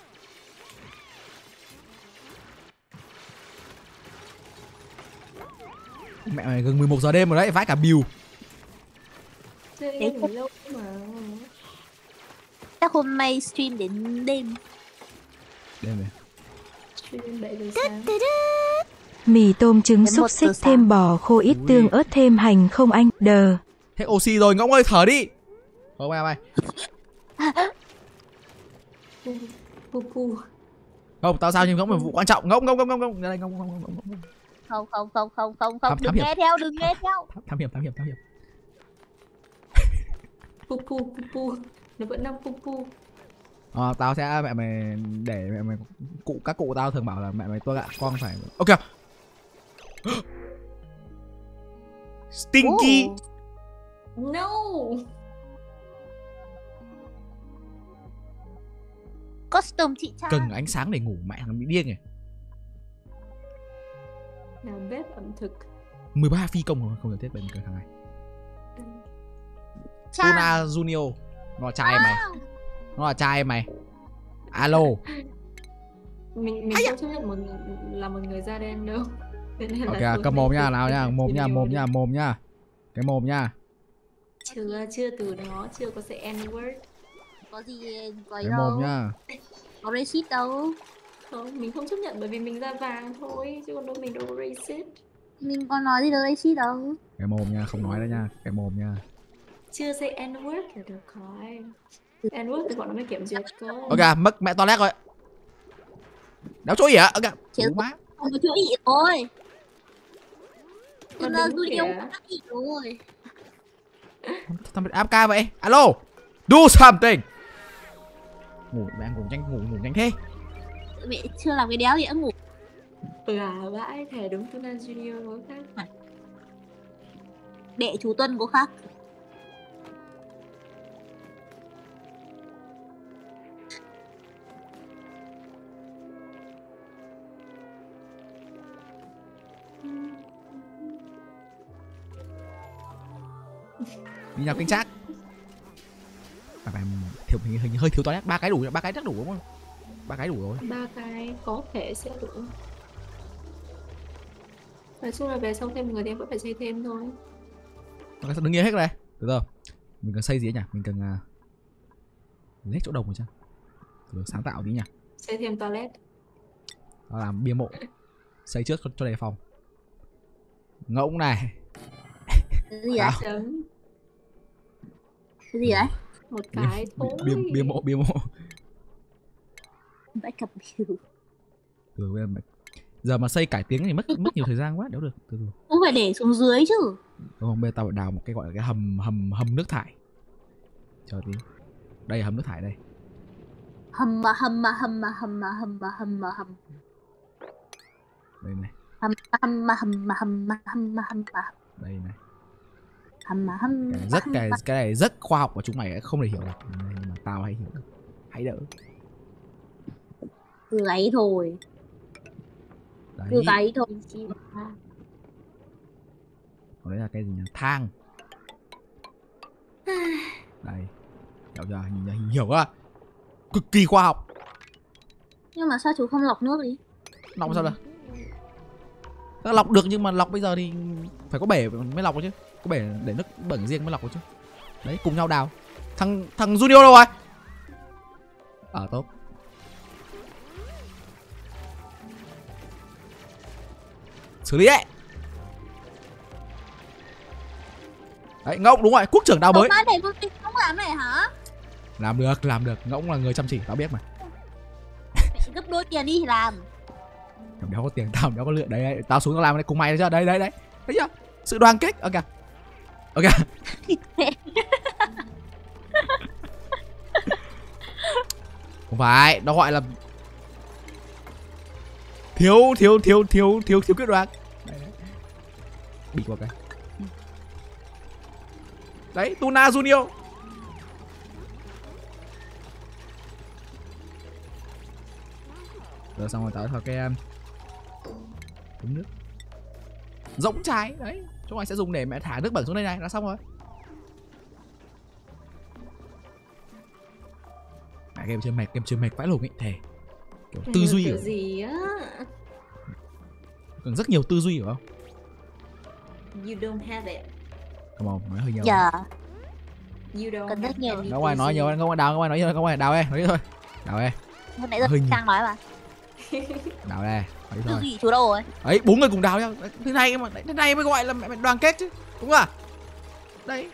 Mẹ mày gần mười một giờ đêm rồi đấy, vãi cả bill. Chơi game lâu mà. Chắc Chắc hôm nay stream đến đêm. Đêm này. Stream bảy giờ sáng. Mì tôm trứng Đến xúc một giờ xích sáng. thêm bò khô ít Ui. tương ớt thêm hành không anh? Đờ. Hết oxy rồi, Ngỗng ơi thở đi. Không mày mày. Pu pu pu. Không, tao sao nhưng Ngỗng là vụ quan trọng. Ngỗng Ngỗng Ngỗng Ngỗng Ngỗng. Đây Ngỗng Ngỗng Ngỗng Ngỗng. Không không không không không Thám- không, thám đừng hiểm. nghe theo, đừng nghe theo. Thám- Thám hiểm, thám hiểm, thám hiểm. Pu pu pu pu. Nó vẫn đang pu pu. Ờ, tao sẽ mẹ mày để mẹ mày cụ các cụ tao thường bảo là mẹ mày tôi ạ con phải. Ok. Stinky. Ồ, No. custom chị Trang. Cần ánh sáng để ngủ, mẹ thằng bị điên này. Nào bếp ẩm thực. mười ba phi công rồi, không cần thiết bên cái thằng này. Trang. Tuna Junior. Nó là trai mày. Nó là trai mày. Alo. Mình mình không chấp nhận một là một người da đen đâu. Thế nên là Ok, tối cầm nay mồm nha, thì nào nha, phải mồm nha, nhiều mồm đi. nha, mồm nha. Cái mồm nha. Chưa chưa từ đó, chưa có sẽ N word. Có gì vậy Cái đâu. mồm nha. Có racist đâu. Không, mình không chấp nhận bởi vì mình da vàng thôi, chứ còn đâu mình đâu có racist. Mình có nói gì đâu racist đâu. Cái mồm nha, không nói nữa nha. Cái mồm nha. Chưa say N word là được rồi. N word thì bọn nó mới kiểm duyệt cơ. Ok, mất mẹ toilet rồi. Đéo chỗ gì hả? Ok. Chết. Đủ má. Không có chữ ý thôi. Còn Tuna đứng Junior kìa. không có ý rồi. Thằng bị a ép ca vậy. Alo. Do something. Ngủ mẹ ngủ nhanh, ngủ ngủ nhanh thế. Mẹ chưa làm cái đéo gì đã ngủ. Ừ à, vãi, thẻ đúng Tuna Junior có khác. Đệ chú Tuân có khác. Đi nhặt canh chắc. À, phải thiếu hình, hình hơi thiếu toilet, ba cái đủ, ba cái chắc đủ đúng không? Ba cái đủ rồi. Ba cái có thể sẽ đủ. Nói chung là về xong thêm người thì em vẫn phải xây thêm thôi. Nó sẽ đứng yên hết rồi. Từ từ. Mình cần xây gì nhỉ? Mình cần uh, lấy chỗ đồng rồi chứ. Từ từ, sáng tạo tí nhỉ. Xây thêm toilet. Đó làm bia mộ. Xây trước cho, cho đề phòng. Ngỗng này. Cái gì đấy? Chấm Cái gì đấy? một cái thôi. Bia, bia mộ, bia mộ. Bãi cặp biểu. Từ từ, giờ mà xây cải tiến thì mất mất nhiều thời gian quá, đéo được. Từ từ. Cũng phải để xuống dưới chứ. Đúng không? Bây giờ tao phải đào một cái gọi là cái hầm hầm hầm nước thải. Chờ tí. Đây là hầm nước thải đây. Hầm mà hầm mà hầm mà hầm mà hầm mà hầm mà hầm. Đây này. Hầm hầm mà hầm mà hầm mà hầm mà hầm mà Đây này. hầm mà hầm. Cái này rất cái cái này rất khoa học và chúng mày không thể hiểu được. Nhưng mà tao hay hiểu được. Hãy đỡ. Cứ gáy thôi. Cứ Đấy. gáy thôi. Còn đấy là cái gì nhỉ? Thang. Đây. Hiểu chưa? Nhìn ra hiểu quá. Cực kỳ khoa học. Nhưng mà sao chú không lọc nước đi? Lọc sao được? Nó lọc được nhưng mà lọc bây giờ thì phải có bể mới lọc được chứ. Có bể để nước bẩn riêng mới lọc được chứ. Đấy, cùng nhau đào. Thằng thằng Junior đâu rồi? Ờ à, tốt. Xử lý đấy. Đấy, Ngỗng đúng rồi, quốc trưởng đào mới. Má để vô tình không làm này hả? Làm được, làm được. Ngỗng là người chăm chỉ, tao biết mà. Mẹ gấp đôi tiền đi thì làm. Thằng đéo có tiền, tao đéo có lựa. Đấy, đấy, tao xuống tao làm đây cùng mày đấy chưa? Đấy, đấy, đấy. Thấy chưa? Sự đoàn kết. Ok. Ok. Không phải, nó gọi là thiếu thiếu thiếu thiếu thiếu thiếu quyết đoán. Đấy, đấy. Bị qua cái. Đấy, Tuna Junior. Rồi xong rồi tao theo cái um, uống nước. Rỗng trái đấy, chúng mày sẽ dùng để mẹ thả nước bẩn xuống đây này là xong rồi. Mẹ game chơi mệt, game chơi mệt vãi lùng ấy, thề. Kiểu tư duy kiểu của... gì á. Còn rất nhiều tư duy phải không? You don't have it. Come on, nói hơi nhiều. Dạ. You don't Cần rất have nhiều. any Không ai nói nhiều, reason. không ai đào, không ai nói nhiều, không ai đào đây, nói đi thôi. Đào đây, Lúc nãy giờ Hình. Trang nói mà. đào đây, nói đi Tư thôi. duy chú đâu rồi? Ấy, bốn người cùng đào nhau. Thế này mà, thế này mới gọi là mẹ, mẹ đoàn kết chứ. Đúng à? Đấy.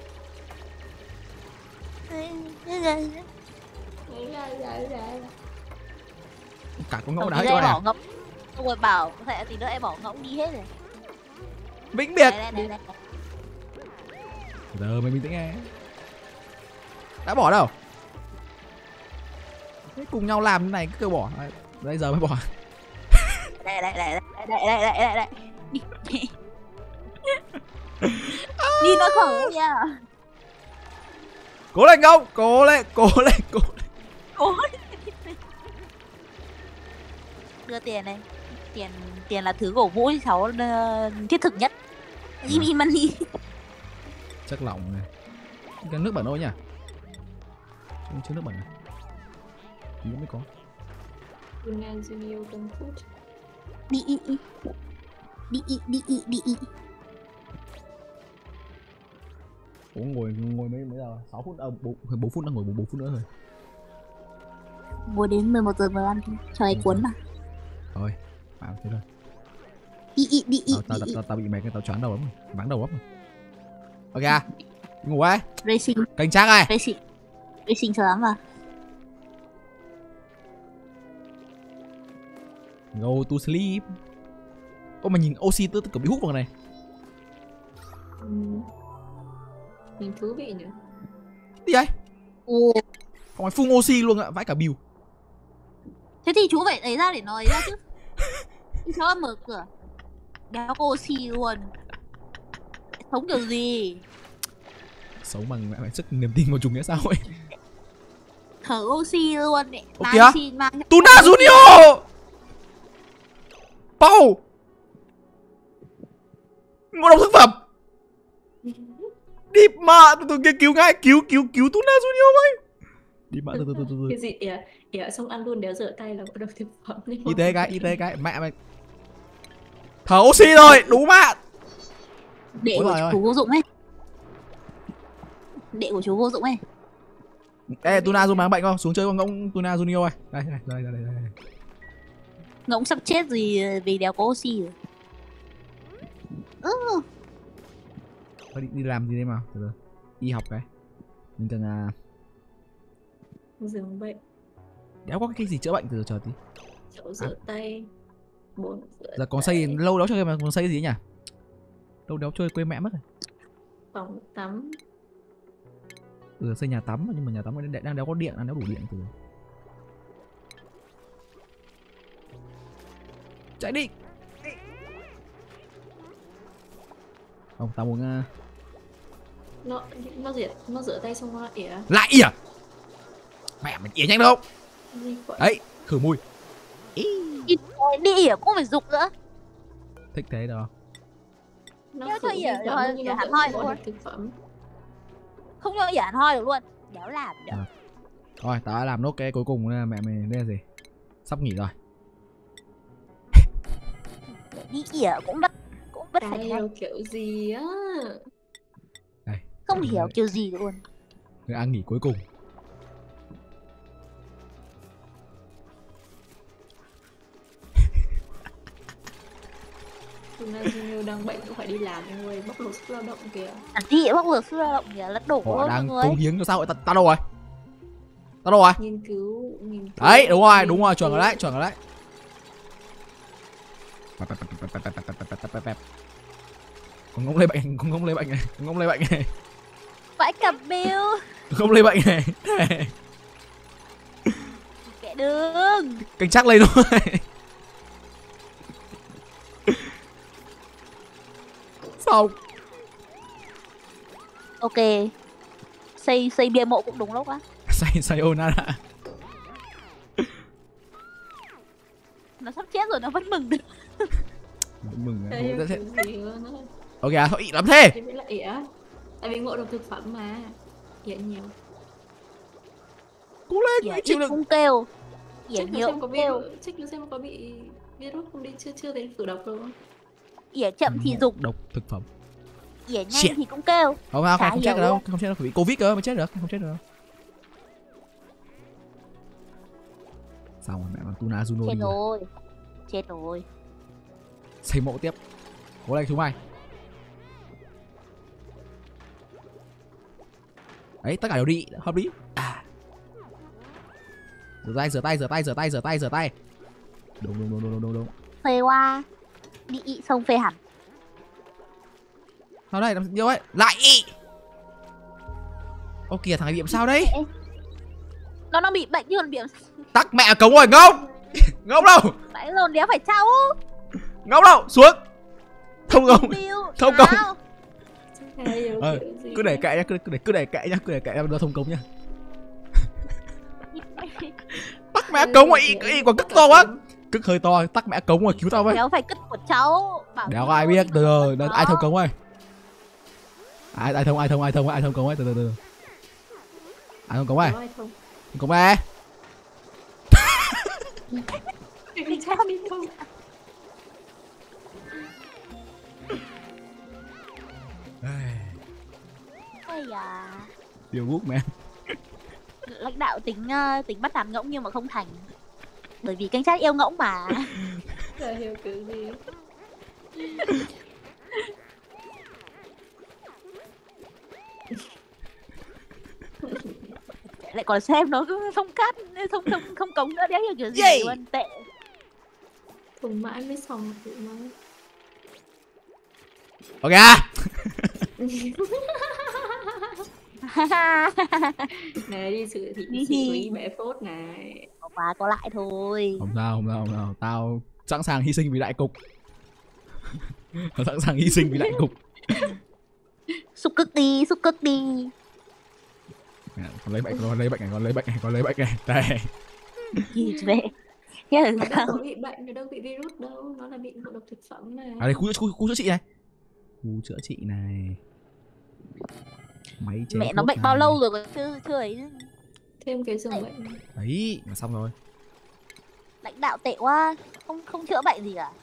Cả con ngỗng Tổng đào tí hết nữa chỗ em này. bỏ ngỗng. Ông rồi bảo thế tí nữa em bỏ ngỗng đi hết rồi. Vĩnh biệt. Đây, đây, đây, đây. Giờ mày bình tĩnh nghe. Đã bỏ đâu? Thế cùng nhau làm như này cứ kêu bỏ. Bây giờ mới bỏ. Đây, đây, đây, đây, đây, đây, đây, đây, đây. Đi. Đi nó khổ nha. Cố lên không? Cố lên, cố lên, cố lên. Cố. Đưa tiền này. Tiền tiền là thứ cổ vũ cho cháu uh, thiết thực nhất. Im im ăn đi. Chắc lỏng này. Cái nước bẩn thôi nhỉ? Không chưa nước bẩn này. Tí nữa mới có. Ronaldinho trong phút. Đi đi đi. Đi đi đi đi đi đi. Ủa ngồi ngồi mấy mấy giờ? sáu phút à, bốn phút đang ngồi bốn phút nữa rồi. Ngồi đến mười một giờ mười lăm cho ấy cuốn mà. Thôi, bảo thế thôi. Đi đi đi đi. Tao tao tao, tao bị mệt cái tao choáng đầu lắm rồi, vắng đầu lắm rồi. Ok à? Ngủ ấy. Racing, Canh chắc này. racing. Racing sợ lắm à. Go to sleep. Ô mà nhìn oxy tớ tự bị hút vào này. Ừ. Nhìn thú vị nhỉ. Gì vậy? Ồ, Không phải phun oxy luôn ạ, vãi cả bill. thế thì chú phải lấy ra để nói ra chứ. Cháu mở cửa. Đéo có oxy luôn. Sống kiểu gì? Sống bằng mẹ mày sức niềm tin của chúng nghĩa sao ấy. Thở oxy luôn đấy. Ô Mang kìa. xin mang. Tuna Junior. Pau. Ngộ độc thực phẩm. Đi mà từ từ kia cứu ngay, cứu cứu cứu Tuna Junior ơi. Đi mà từ từ từ từ. Cái gì ỉa, ỉa xong ăn luôn đéo rửa tay là có độc thực phẩm. Y tế cái, y tế cái, mẹ mày. Thở oxy rồi, đúng mà. Đệ Ôi của giời ơi. chú vô dụng ấy. Đệ của chú vô dụng ấy. Ê, Tuna Junior mang bệnh không? Xuống chơi con ngỗng Tuna Junior ơi. Đây, đây, đây, đây, đây. Ngỗng sắp chết gì vì đéo có oxy rồi. Ừ. Đi, đi làm gì đây mà? Từ từ. Y học cái. Mình cần à... Dừng bệnh, đéo có cái gì chữa bệnh, từ từ chờ tí. chỗ rửa tay, bồn rửa Giờ còn tay, xây lâu đó chơi mà còn xây gì nhỉ? Lâu đéo chơi quên mẹ mất rồi. phòng tắm. Ừ, xây nhà tắm nhưng mà nhà tắm đang đang đéo có điện, đang đéo đủ điện từ. Chạy đi. Không, tao muốn uh... Nó nó rửa nó rửa tay xong nó lại ỉa. lại ỉa. Mẹ mày ỉa nhanh được không? Gì vậy? Đấy, khử mùi. Ý. Đi, đi ỉa cũng phải dục nữa. Thích thế được không? Nó Nhớ khử cho ỉa vi khuẩn rồi, nhưng ỉa nó hẳn vẫn hoi có luôn. độc thực phẩm. Không cho ỉa hoi được luôn. Đéo làm được. À. Thôi, tao đã làm nốt cái cuối cùng nên mẹ mày đây là gì? Sắp nghỉ rồi. Đi ỉa cũng bất cũng bất phải Tay nhanh. đâu kiểu gì á. Đây. Không hiểu kiểu gì luôn. Người ăn nghỉ cuối cùng. Ronaldinho đang bệnh cũng phải đi làm anh ơi, bóc lột sức lao động kìa. Làm gì vậy, bóc lột sức lao động kìa, lật đổ Họ luôn mọi đang người. cống hiến cho xã hội. Tao tao đâu rồi? Tao đâu rồi? Nghiên cứu, nghiên cứu. Đấy, đúng rồi, đúng rồi, nghiên chuẩn rồi cứu. đấy, chuẩn rồi đấy. Con ngỗng lây bệnh, con ngỗng lây bệnh này, con ngỗng lây bệnh này, Vãi cả Bill. con ngỗng lây bệnh này. Kệ đường. Canh chắc lên thôi. Xong. Ok. Xây xây bia mộ cũng đúng lúc á. Say sayonara. Nó sắp chết rồi nó vẫn mừng được. Mừng Đây à, là thế. kiểu gì luôn á. Ok à, thôi ị lắm thế. Thế mới là ỉa. Tại vì ngộ độc thực phẩm mà. Ỉa nhiều. Cố lên, Ỉa mày chịu ít đựng. cũng kêu. Ỉa Check nó nhiều xem có cũng kêu. virus, check nó xem có bị virus không đi, chưa chưa thấy khử độc đâu. Ỉa chậm thì dục. Độc thực phẩm. ỉa nhanh Shit. thì cũng kêu. Không sao, Chả không chết được hiểu đâu, luôn. không chết đâu, phải bị Covid cơ mới chết được, không chết được đâu. Xong rồi mẹ mà Tuna Juno Chết đi rồi. rồi. Chết rồi. Xây mộ tiếp. Cố lên chúng mày. Đấy, tất cả đều đi, hợp lý. À. Rửa tay, rửa tay, rửa tay, rửa tay, rửa tay, rửa tay. Đúng đúng đúng đúng đúng đúng. Phê qua. Đi ị xong phê hẳn. Sao đây, làm nhiều ấy. Lại ý. Ô kìa, thằng này bị làm sao đấy? Nó nó bị bệnh chứ còn bị Tắc mẹ cống rồi, ngông. Ngông đâu? phải rồi đéo phải trao. Ngông đâu? Xuống. Thông công. Thông công. Hay rồi, Ờ, kiểu gì cứ để ấy. kệ nhá, cứ cứ để cứ để kệ nhá, cứ để kệ em đưa thông công nhá. Tắc mẹ cống rồi, y y còn cất to quá. Cất hơi to, tắc mẹ cống rồi, cứu tao với. Đéo phải cất của cháu. Bảo Đéo đi có ai thôi, biết, từ từ, đó. ai thông cống ơi. Ai ai thông ai thông ai thông ai thông cống ấy, từ từ từ. Ai thông cống ơi? Có ai không? Thông cống ơi. Mình chắc đi không? Ây da. Điều bút mẹ. Lãnh đạo tính uh, tính bắt nạt ngỗng nhưng mà không thành. Bởi vì cảnh sát yêu ngỗng mà. Là hiểu kiểu gì? Lại còn xem nó cứ không cắt, không không không cống nữa, đéo hiểu kiểu gì Yay. luôn, tệ. Thùng mãi mới xong một vụ mới. Ok à. Này đi sự thị Hi sự hi. ý bẻ phốt này. Có quá có lại thôi. Không sao, không sao, không sao. Tao sẵn sàng hy sinh vì đại cục. Tao sẵn sàng hy sinh vì đại cục. Xúc cực đi, xúc cực đi. Con lấy bệnh, con lấy bệnh này, con lấy bệnh này, con lấy bệnh này. Đây. Gì vậy? Thế là Nó sao? đâu có bị bệnh, nó đâu bị virus đâu. Nó là bị ngộ độc thực phẩm này. À đây, khu, khu, khu chữa trị này. Khu chữa trị này. Máy chế Mẹ nó thuốc bệnh này. bao lâu rồi mà chưa chưa ấy. Thêm cái giường bệnh. Đấy, là xong rồi. Lãnh đạo tệ quá, không không chữa bệnh gì cả.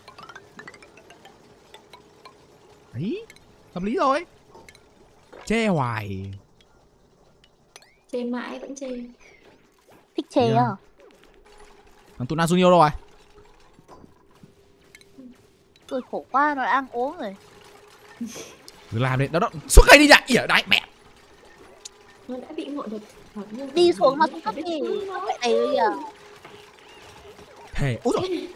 Đấy, hợp lý rồi. Chê hoài. Chê mãi vẫn chê. Thích chê Yeah. à? Thằng Tuna Junior đâu rồi? Cười khổ quá, nó đang ốm rồi. Cứ làm đi, đó đó, suốt ngày đi nhỉ. Ỉa, đấy mẹ. Nó đã bị ngộ độc thực phẩm. nhưng Đi mà xuống mà mình không phải cấp biết gì. cứu nó. Vậy này bây giờ. Thề, úi rồi.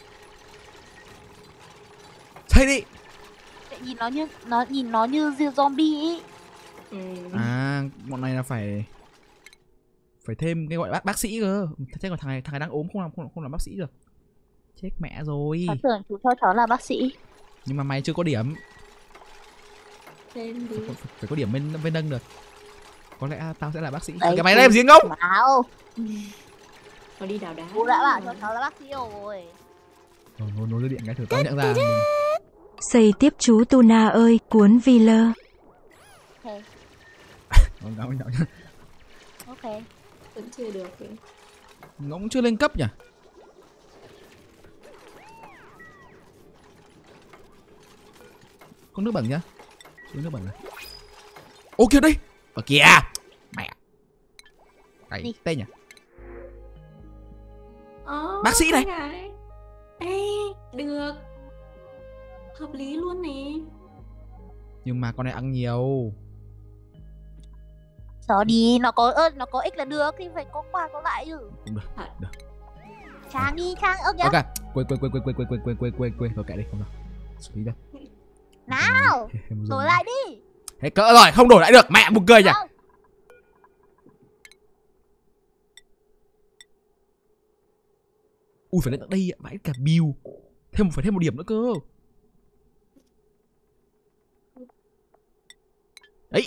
Xây đi. Vậy nhìn nó như nó nhìn nó như zombie ấy. Ừ. À, bọn này là phải phải thêm cái gọi bác bác sĩ cơ. Thế còn thằng này thằng này đang ốm không làm không, không làm bác sĩ được. Chết mẹ rồi. Cháu tưởng chú cho cháu là bác sĩ. Nhưng mà mày chưa có điểm, Thêm đi. phải, phải có điểm bên bên nâng được. Có lẽ tao sẽ là bác sĩ. Đấy, Cái mày chú- làm gì không? Bảo, Nó đi đào đá. chú đã bảo cho cháu là bác sĩ rồi. Rồi, nối nối dây điện cái thử tao nhận ra. Mình... Xây tiếp chú Tuna ơi, cuốn Viller. Ok, Không, không, không. Ok. Vẫn chưa được vậy. Nó cũng chưa lên cấp nhỉ? Có nước bẩn nhá. Có nước bẩn này. Ô kìa đây. Ở kìa. Mẹ. Cái Đi. tên nhỉ? Ờ, Bác sĩ này. này. Ê, được. Hợp lý luôn nè. Nhưng mà con này ăn nhiều. Cho đi, nó có ơn, nó có ích là được thì phải có qua có lại chứ. Không được. Thật. Được. Trang đi, Trang ốc nhá. Ok. Quên quên quên quên quên quên quên quên quên quên quên. Thôi kệ đi, không được. Xử lý đây. Nào, đổi lại đi. Hết cỡ rồi, không đổi lại được. Mẹ buồn cười nhỉ. Không. Ui phải lên tận đây ạ, vãi cả bill. Thêm phải thêm một điểm nữa cơ. Đấy.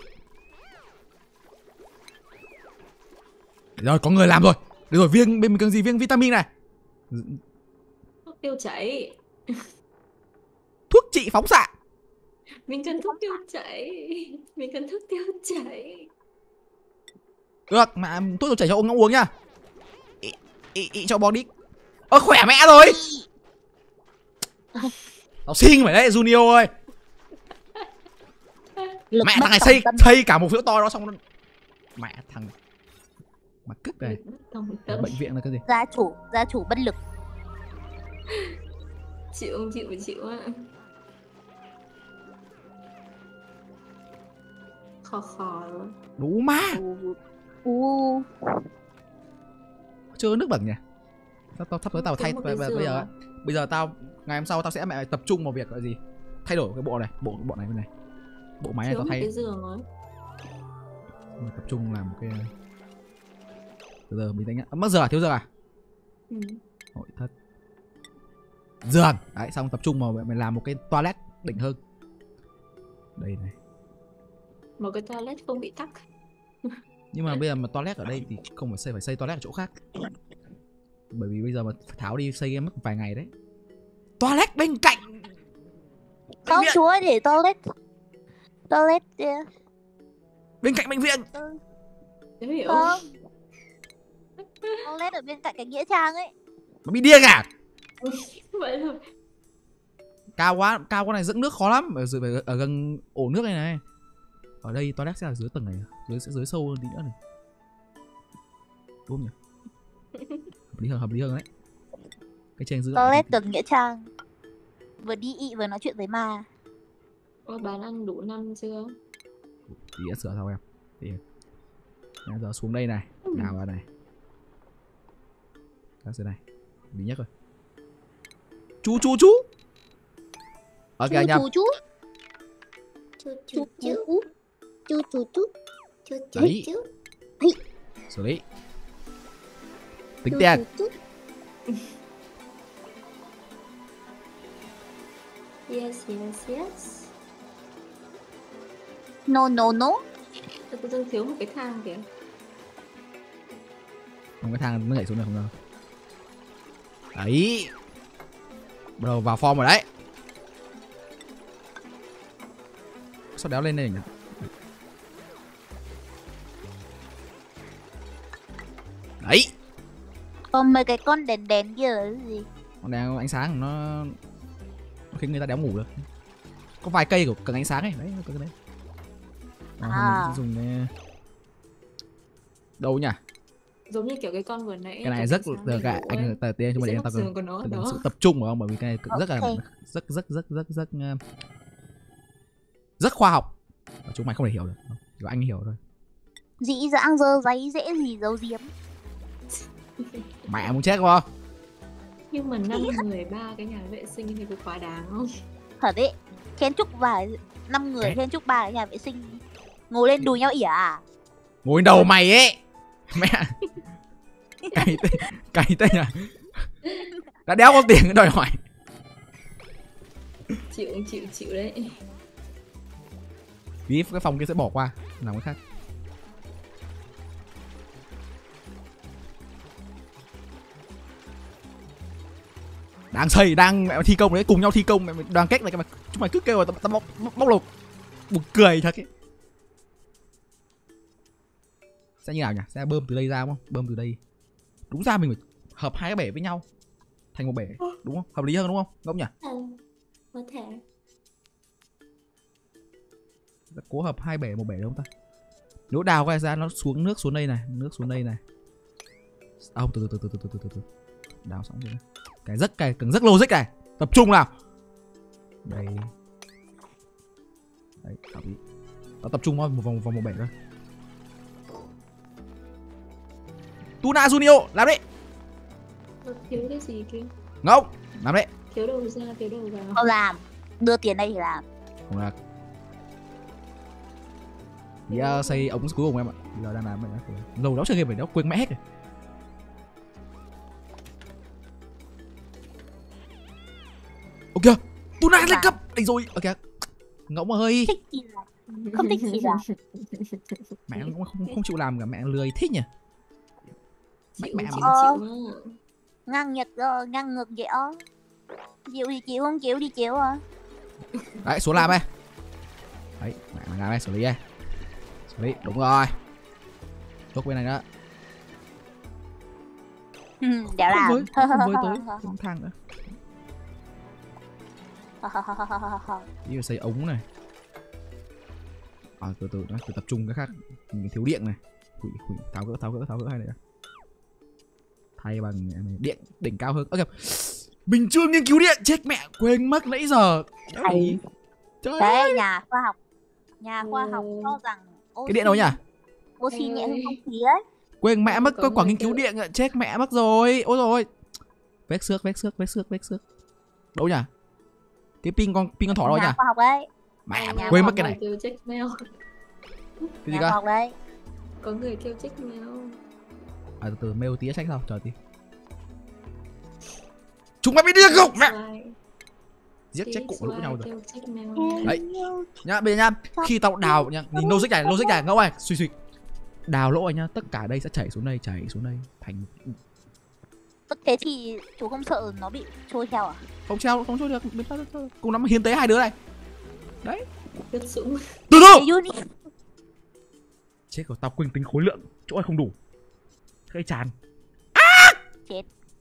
Rồi có người làm rồi. Được rồi, viên bên mình cần gì, viên vitamin này. Thuốc tiêu chảy. Thuốc trị phóng xạ. Mình cần thuốc tiêu chảy. Mình cần thuốc tiêu chảy. Được, mà thuốc tiêu chảy cho ông uống nhá. Ý, ý, ý cho body. Ơ khỏe mẹ rồi. Tao xin mày đấy Junior ơi. Lực Mẹ bất thằng này tòng xây tâm. xây cả một phiếu to đó xong nó... Mẹ thằng mà cứt này. Tòng tâm. Bệnh viện là cái gì? Gia chủ, gia chủ bất lực. Chịu không chịu phải chịu á. Khò khò luôn. Đủ má. U. U. Chưa nước bẩn nhỉ? Tao tao sắp tới tao Thiếu thay một bây cái bây giờ giường á. Bây giờ tao ngày hôm sau tao sẽ mẹ tập trung vào việc là gì? Thay đổi cái bộ này, bộ bộ này bên này. Bộ máy này Thiếu tao một thay. cái giường rồi. Mà tập trung làm một cái từ giờ bình tĩnh nhá. Mất giờ à? Thiếu giờ à? Ừ. Hội thất. Giường. Đấy, xong tập trung vào mày làm một cái toilet đỉnh hơn. Đây này. Một cái toilet không bị tắc. Nhưng mà bây giờ mà toilet ở đây thì không phải xây, phải xây toilet ở chỗ khác. Bởi vì bây giờ mà tháo đi xây em mất vài ngày đấy. Toilet bên cạnh. Không viện. chúa để toilet. Toilet. uh, Bên cạnh bệnh viện. Thế hiểu. Không. Toilet ở bên cạnh cái nghĩa trang ấy. Mà bị điên à? Vậy rồi. Cao quá, cao quá này dẫn nước khó lắm. Ở, ở, ở gần ổ nước này này. Ở đây toilet sẽ là dưới tầng này, dưới sẽ dưới sâu hơn tí nữa này. Đúng không nhỉ? Hợp lý hơn, hợp lý hơn đấy. Cái trên giữ lại Toilet thì- gần nghĩa trang. Vừa đi ị vừa nói chuyện với ma. Ôi bán ăn đủ năm chưa? Tí đã sửa sao em. Tí. Bây giờ xuống đây này, đào ra này. Ra dưới này. Lý nhất rồi. Chú chú chú. Ok Chú anh em. chú chú. Chú Chú chú chú. chú Chú chú chú. chú chú Đấy. chú Xử lý. Tính Chú, tiền. chú, chú. Yes, yes, yes. No no no. Tôi tự dưng thiếu một cái thang kìa. Không cái thang nó nhảy xuống này không đâu. Đấy. Bắt đầu vào form rồi đấy. Sao đéo lên đây nhỉ? Đấy. Còn mấy cái con đèn đèn kia là cái gì? Con đèn ánh sáng nó nó khiến người ta đéo ngủ được. Có vài cây của cần ánh sáng ấy, đấy có cái đấy. À, À. mình dùng cái... đâu nhỉ? Giống như kiểu cái con vừa nãy. Cái này cái rất ánh sáng là đầy cả đủ anh ấy. tờ tiền cho Cái mình giấc tao giường của nó ở cần đó. sự tập trung phải không? Bởi vì cái này rất là Ok. rất rất rất rất rất uh, rất khoa học. Và chúng mày không thể hiểu được, chỉ có anh hiểu thôi. Dĩ dãng dơ giấy dễ gì giấu giếm. Mẹ muốn chết không? Nhưng mà năm người ba cái nhà vệ sinh thì có quá đáng không? Thật đấy. Khen chúc và năm người Cái- khen chúc ba cái nhà vệ sinh. Ngồi lên đùi nhau ỉa à? Ngồi đầu mày ấy. Mẹ. Cày tên, cày tên à? Đã đéo có tiền đòi hỏi. Chịu chịu chịu đấy. Vì cái phòng kia sẽ bỏ qua làm cái khác. Đang xây, đang mẹ thi công đấy, cùng nhau thi công, mẹ mày đoàn kết này, cái mà chúng mày cứ kêu là tao tao bóc bóc, bóc lột, buồn cười thật ấy. Sẽ như nào nhỉ? Sẽ bơm từ đây ra đúng không? Bơm từ đây. Đúng ra mình phải hợp hai cái bể với nhau thành một bể, đúng không? Hợp lý hơn đúng không? Ngốc nhỉ? Ừ, có thể. Cố hợp hai bể một bể đúng không ta? Nếu đào cái ra nó xuống nước xuống đây này, nước xuống đây này. À không, từ từ từ từ từ từ từ từ. Đào xong rồi. Cái rất cái cần rất logic này. Tập trung nào. Đây. Đấy, hợp lý. Nó tập trung vào một vòng vào một bể thôi. Tuna Junio, làm đi. Nó thiếu cái gì kia? Ngốc, làm đấy. Thiếu đầu ra, thiếu đầu vào. Không làm. Đưa tiền đây thì làm. Không được. Thì uh, xây ống cuối cùng em ạ. Bây giờ đang làm vậy đó. Lâu đó chơi game phải đó quên mẹ hết rồi. Ok, Tuna lên cấp. Đây rồi. Ok. Ngỗng ơi. Thích thì làm. Không thích thì làm. Mẹ nó cũng không không chịu làm cả, mẹ lười thích nhỉ. Chịu mẹ chịu mày. Ờ. chịu á. Ngang nhật rồi, ngang ngược dẻo. Chịu thì chịu, không chịu thì chịu à. Đấy, xuống làm đây. Đấy, mẹ mày làm đây, xử lý đây. Xử lý, đúng rồi. Chốt bên này đó. Ừ, đéo Không làm. với, không với tới, không thang nữa. Đi vào xây ống này. À, từ từ đó, từ tập trung cái khác. Mình thiếu điện này. Quỷ, quỷ, tháo gỡ, tháo gỡ, tháo gỡ hay này. Thay bằng điện đỉnh cao hơn. Ok. Mình chưa nghiên cứu điện, chết mẹ, quên mất nãy giờ. Thầy. Trời Đấy, ơi. nhà khoa học. Nhà khoa học Ừ. cho rằng Cái điện đâu nhỉ? oxy nhẹ hơn Ôi. không khí đấy. Quên mẹ mất Có cái quả người nghiên cứu kêu- điện ạ, chết mẹ mất rồi. Ôi rồi. Vét xước, vét xước, vét xước, vét xước. Đâu nhỉ? Cái pin con pin con thỏ đâu nhỉ? Nhà khoa học đấy. Mẹ Nhà quên khoa mất cái này. Kêu check mail. Cái gì Nhà cơ? khoa học đấy. Có người kêu check mail. À từ từ mail tí check sao? Chờ tí. Chúng mày bị điên không? Mẹ. Giết chết cụ lũ nhau rồi. Kêu check mail. Đấy. Nhá, bây giờ nhá, khi tao đào nhá, nhìn logic này, logic này, ngẫu này, suy suy. Đào lỗ này nhá, tất cả đây sẽ chảy xuống đây, chảy xuống đây thành Tức thế thì chú không sợ nó bị trôi theo à? không treo, không trôi được, biến phát cùng lắm hiến tế hai đứa này. Đấy. Biết sũng. Từ từ. Cái uni. Chết rồi, tao quên tính khối lượng, chỗ này không đủ. Cây tràn. Chết.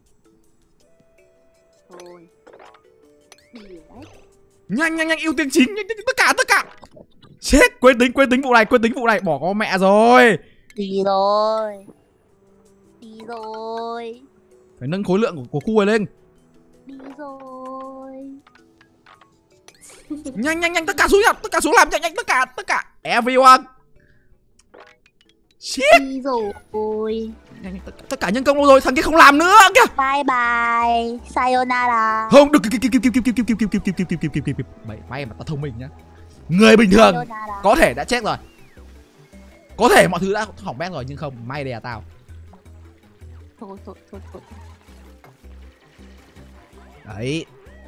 Thôi. Đi rồi đấy. Nhanh nhanh nhanh ưu tiên chính, nhanh, nhanh, tất cả tất cả. Chết, quên tính quên tính vụ này, quên tính vụ này, bỏ con mẹ rồi. Đi rồi. Đi rồi. Phải nâng khối lượng của, của khu này lên. Đi rồi. Nhanh nhanh nhanh tất cả xuống làm, tất cả xuống làm nhanh nhanh tất cả, tất cả. Everyone. Shit. Đi rồi. Nhanh, nhanh, tất, tất cả nhân công đâu rồi, thằng kia không làm nữa kìa. Bye bye. Sayonara. Không được, kịp kịp kịp kịp kịp kịp kịp kịp kịp kịp kịp kịp kịp kịp kịp kịp. Mày may mà tao thông minh nhá. Người bình thường Sayonara. có thể đã chết rồi. Có thể mọi thứ đã hỏng bét rồi nhưng không, may đây là tao. Thôi thôi thôi thôi. Đấy.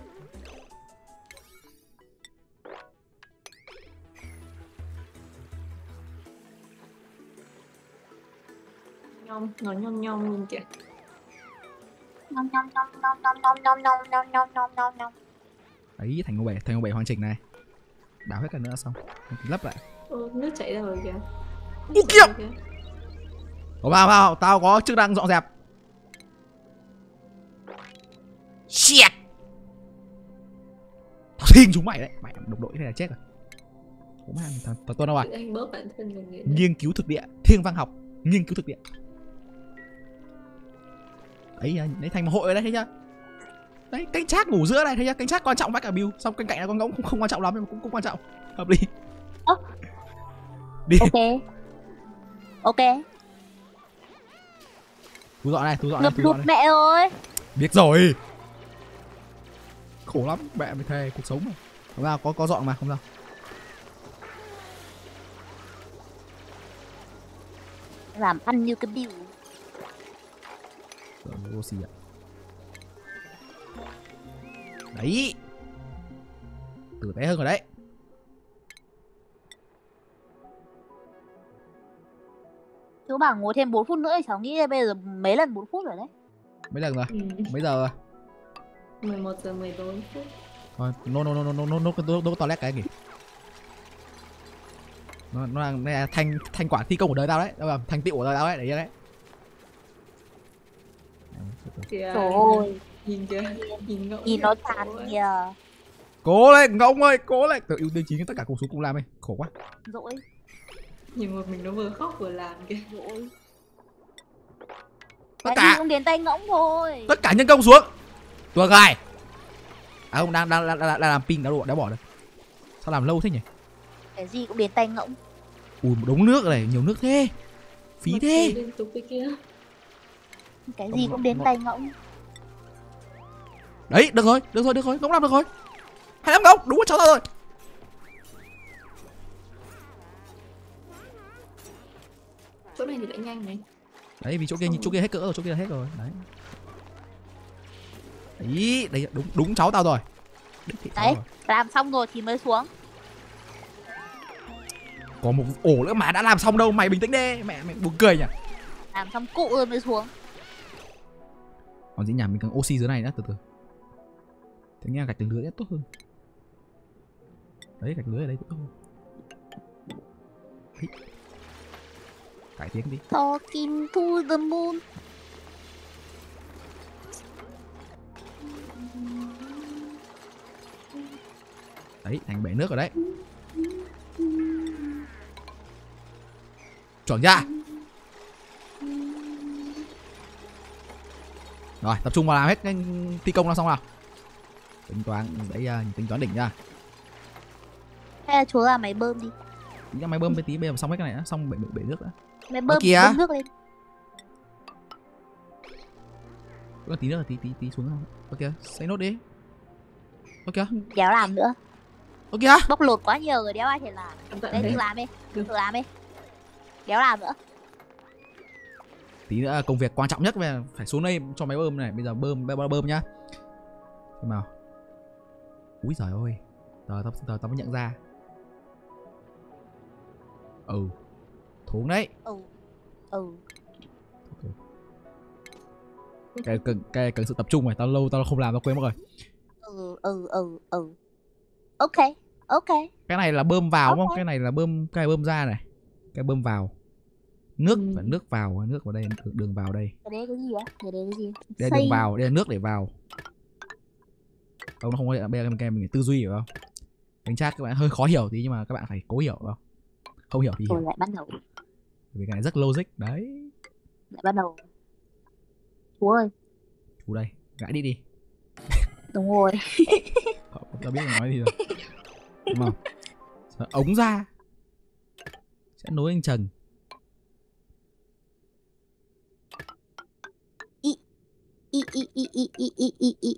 Nhom, nó nhom nhom luôn kìa. Nom nom nom nom nom nom nom nom nom nom nom nom nom. Đấy, thành ngôi bể, thành ngôi bể hoàn chỉnh này. Đào hết cả nữa xong. Lấp lại. Ô, nước chảy ra rồi kìa. Ô kìa. Có vào vào, tao có chức năng dọn dẹp. Shit. Tao xin chúng mày đấy, mày đồng đội này là chết rồi. Có mà thằng thằng Tuân đâu à? Tự anh bớt bản thân mình nghĩ. Nghiên cứu thực địa, thiên văn học, nghiên cứu thực địa. Đấy, đấy thành một hội rồi đấy, thấy chưa? Đấy, canh chác ngủ giữa này, thấy chưa? Canh chác quan trọng vách cả build, xong canh cạnh là con ngỗng cũng không quan trọng lắm nhưng mà cũng cũng quan trọng. Hợp lý. Ơ. Đi. Ok. Ok. Thu dọn này, thu dọn này, Ngập thu lụt dọn này. mẹ rồi. Biết rồi. Khổ lắm, mẹ mới thề cuộc sống mà. Không sao, có có dọn mà, không sao. Làm ăn như cái bill. Rồi, oxy ạ. Đấy. Tử tế hơn rồi đấy. Chú bảo ngồi thêm bốn phút nữa thì cháu nghĩ là bây giờ mấy lần bốn phút rồi đấy. Mấy lần rồi? Ừ. Mấy giờ rồi? mười một giờ mười bốn phút. Thôi, nô nô nô nô nô nô nô nô nô toilet cái gì? Nó nó là, đây là thành thành quả thi công của đời tao đấy, đâu là thành tựu của đời tao đấy, đấy đấy. Kìa. Trời ơi. Nhìn kìa, nhìn ngẫu. Nhìn nó tàn kìa. Cố lên, ngỗng ơi, cố lên. Tự ưu tiên chính tất cả cùng xuống cùng làm đi, khổ quá. Dỗi. Nhìn một mình nó vừa khóc vừa làm kìa. Dỗi. Tất Cái gì cả, cũng đến tay ngỗng thôi. tất cả nhân công xuống. Tuần này. À không, đang đang đang, đang, đang làm pin đã đổ đã bỏ được. Sao làm lâu thế nhỉ? Cái gì cũng đến tay ngỗng. Ui, một đống nước này, nhiều nước thế. Phí Mà thế. chơi liên tục cái kia. Cái Không, gì cũng đến nó- tay ngỗng. Đấy, được rồi, được rồi, được rồi, ngỗng làm được rồi. Hay lắm ngỗng, đúng rồi, cháu tao rồi. Chỗ này thì lại nhanh này. Đấy, vì chỗ kia chỗ kia hết cỡ rồi, chỗ kia hết rồi. Đấy. Đấy, đấy đúng đúng cháu tao rồi. Đích thị cháu Đấy. rồi. Làm xong rồi thì mới xuống. Có một ổ nữa mà đã làm xong đâu, mày bình tĩnh đi, mẹ mẹ buồn cười nhỉ. Làm xong cụ rồi mới xuống. Còn gì nhà mình cần oxy dưới này nữa, từ từ. Thế nghe gạch tường lưới tốt hơn. Đấy, gạch lưới ở đây tốt hơn. Đấy. Cải tiến đi. Talking to the moon. Đấy, thành bể nước ở đấy. Chuẩn ra. Rồi tập trung vào làm hết cái thi công nó xong nào. Tính toán đấy, uh, tính toán đỉnh ra. Hay là chú làm máy bơm đi. Tính ra máy bơm bên tí bây giờ xong hết cái này đã, xong bể, bể, bể nước đã. Máy bơm kìa. bơm nước lên. Có tí nữa tí tí tí xuống không? Ok, xây nốt đi. Ok. Đéo làm nữa. Ok. Bóc lột quá nhiều rồi, đéo ai thể làm. Đấy, tự làm đi, tự làm đi. Đéo làm nữa. Tí nữa công việc quan trọng nhất về phải xuống đây cho máy bơm này, bây giờ bơm bơm, bơm nhá. Xem nào. Úi giời ơi. Tao tao tao tao mới nhận ra. Ừ. Thốn đấy. Ừ. Ừ. Cái cần cái cần sự tập trung này, tao lâu tao không làm tao quên mất rồi. Ừ ừ ừ ừ. Ok, ok. Cái này là bơm vào đúng Okay. không? Cái này là bơm cái này bơm ra này. Cái bơm vào. Nước Ừ. phải nước vào, nước vào đây, đường vào đây. Cái đấy cái gì á? Cái đấy cái gì? Đây là đường vào, đây là nước để vào. Không, nó không có bây giờ cái mình phải tư duy hiểu không? Đánh chắc các bạn hơi khó hiểu tí nhưng mà các bạn phải cố hiểu không? Không hiểu thì Rồi hiểu. lại bắt đầu. Vì cái này rất logic đấy. Lại bắt đầu. Chú ơi. Chú đây, gãi đi đi. Đúng rồi. Không, tao biết là nói gì rồi. Đúng không? Ống ra. Sẽ nối anh Trần. Y y y y y y y y y.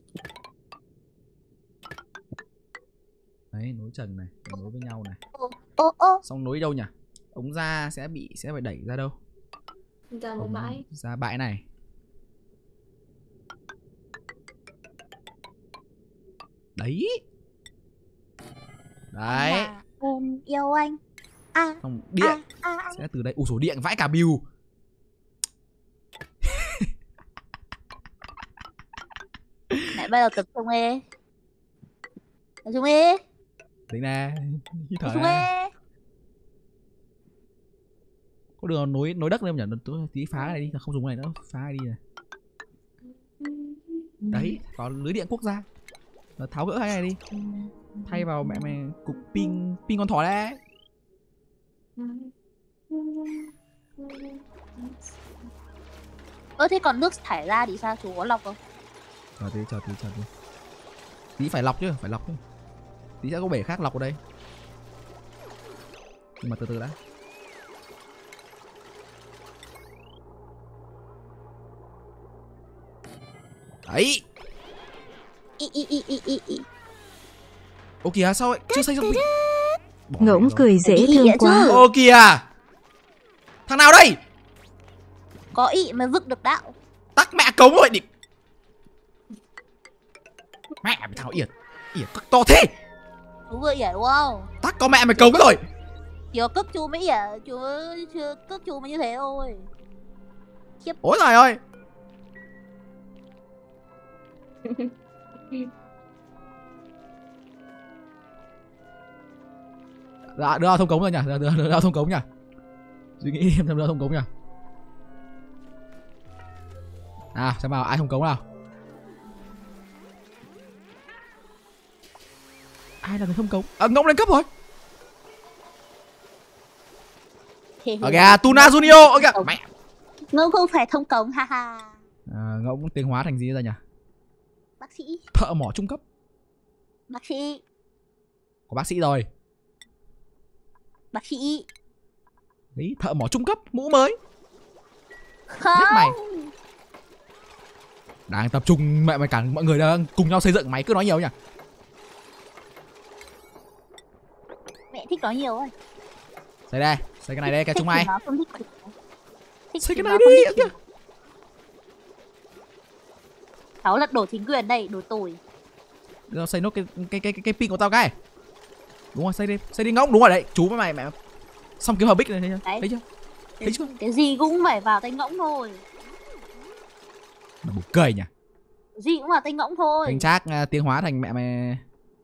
Đấy, nối Trần này, nối với nhau này. Ô ô ô. Xong nối đâu nhỉ? Ống ra sẽ bị sẽ phải đẩy ra đâu? Ra một Ống bãi. ra bãi này. Đấy. Đấy. Là em yêu anh. À. Xong điện À, à, à. sẽ từ đây. Ủa số điện vãi cả bill. Lại bắt đầu tập trung đi. Tập trung đi. Đấy nè. Hít Tập thở trung nè. đi. Có đường nối nối đất lên không nhỉ? Tôi tí phá này đi, không dùng cái này nữa, phá này đi này. Đấy, có lưới điện quốc gia. Nó tháo gỡ cái này đi. Thay vào mẹ mày cục pin pin con thỏ đấy. Ơ thế còn nước thải ra thì sao? Chú có lọc không? Chờ tí, chờ tí, chờ tí. Tí phải lọc chứ, phải lọc chứ. Tí sẽ có bể khác lọc ở đây. Nhưng mà từ từ đã. Đấy. Y y y y y y. Ô kìa, sao vậy? Chưa xây xong bị... Ngỗng cười dễ Ý thương nghĩa quá. chứ. Ô kìa. Thằng nào đây? Có ý mới vứt được đạo. Tắc mẹ cống rồi đi. Mẹ mày thằng Yển. Yển to thế. Chú vừa ỉa đúng không? Tắc có mẹ mày cống rồi. Chỉ có cướp chú mới ỉa. Chú chưa cướp chú mới như thế thôi. Ôi giời ơi. Dạ, đưa thông cống rồi nhỉ, đưa, đưa, đưa, đưa thông cống nhỉ. Suy nghĩ thêm đưa thông cống nhỉ. À, xem nào, ai thông cống nào. Ai là người thông cống? À, ngỗng lên cấp rồi. Ở kìa, Tuna Junior, ở kìa. Mẹ. Ngỗng không phải thông cống, ha ha. À, ngỗng tiến hóa thành gì ra nhỉ? Bác sĩ. Thợ mỏ trung cấp. Bác sĩ. Có bác sĩ rồi. Bác sĩ. Đấy, thợ mỏ trung cấp, mũ mới. Không. Giết mày. Đang tập trung, mẹ mày cả mọi người đang cùng nhau xây dựng, mày cứ nói nhiều nhỉ. Mẹ thích nói nhiều rồi. Xây đây, xây cái này đây, cái chúng mày. Nó không thích. Thích Xây cái nó này không đi thích. kìa. Cháu lật đổ chính quyền đây, đổ tồi. Đưa xây nốt cái cái cái cái, cái pin của tao cái. Đúng rồi, xây đi, xây đi ngỗng, đúng rồi đấy. Chú với mày mẹ. Xong kiếm hợp bích này thấy chưa? Đấy. Thấy chưa? Thấy chưa? Cái gì cũng phải vào tay ngỗng thôi. Mà buồn cười nhỉ. Cái gì cũng vào tay ngỗng thôi. Anh Trác uh, tiến hóa thành mẹ mày.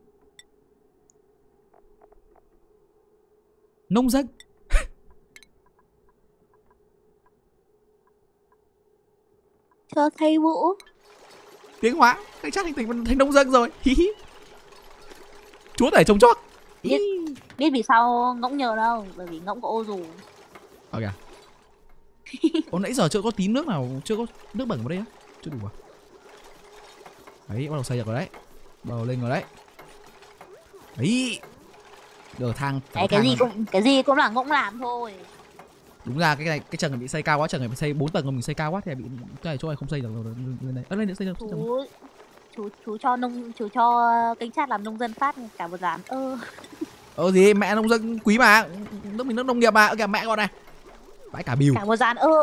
Nông dân. Cho thầy Vũ. Tiến hóa, anh Trác thành thành, thành nông dân rồi. Hí hí. Chúa tể trồng chót. Biết, biết vì sao ngỗng nhờ đâu, bởi vì ngỗng có ô dù. Ok. Ồ, nãy giờ chưa có tí nước nào, chưa có nước bẩn vào đây á, chưa đủ à? Đấy, bắt đầu xây được rồi đấy, bắt đầu lên rồi đấy. Đấy, giờ thang. Đấy, cái gì cũng cái gì cũng là ngỗng làm thôi. Đúng ra cái này cái trần này bị xây cao quá, trần này bị xây bốn tầng mà mình xây cao quá thì bị cái này chỗ này không xây được rồi. Lên đây, ơ lên nữa xây được. Chú chú chú cho nông chú cho kênh chat làm nông dân phát cả một dàn. Ơ. Ờ gì mẹ nông dân quý mà, nước mình nước nông nghiệp mà. Ơ kìa mẹ con này. Vãi cả bìu. Cả một dàn ơ.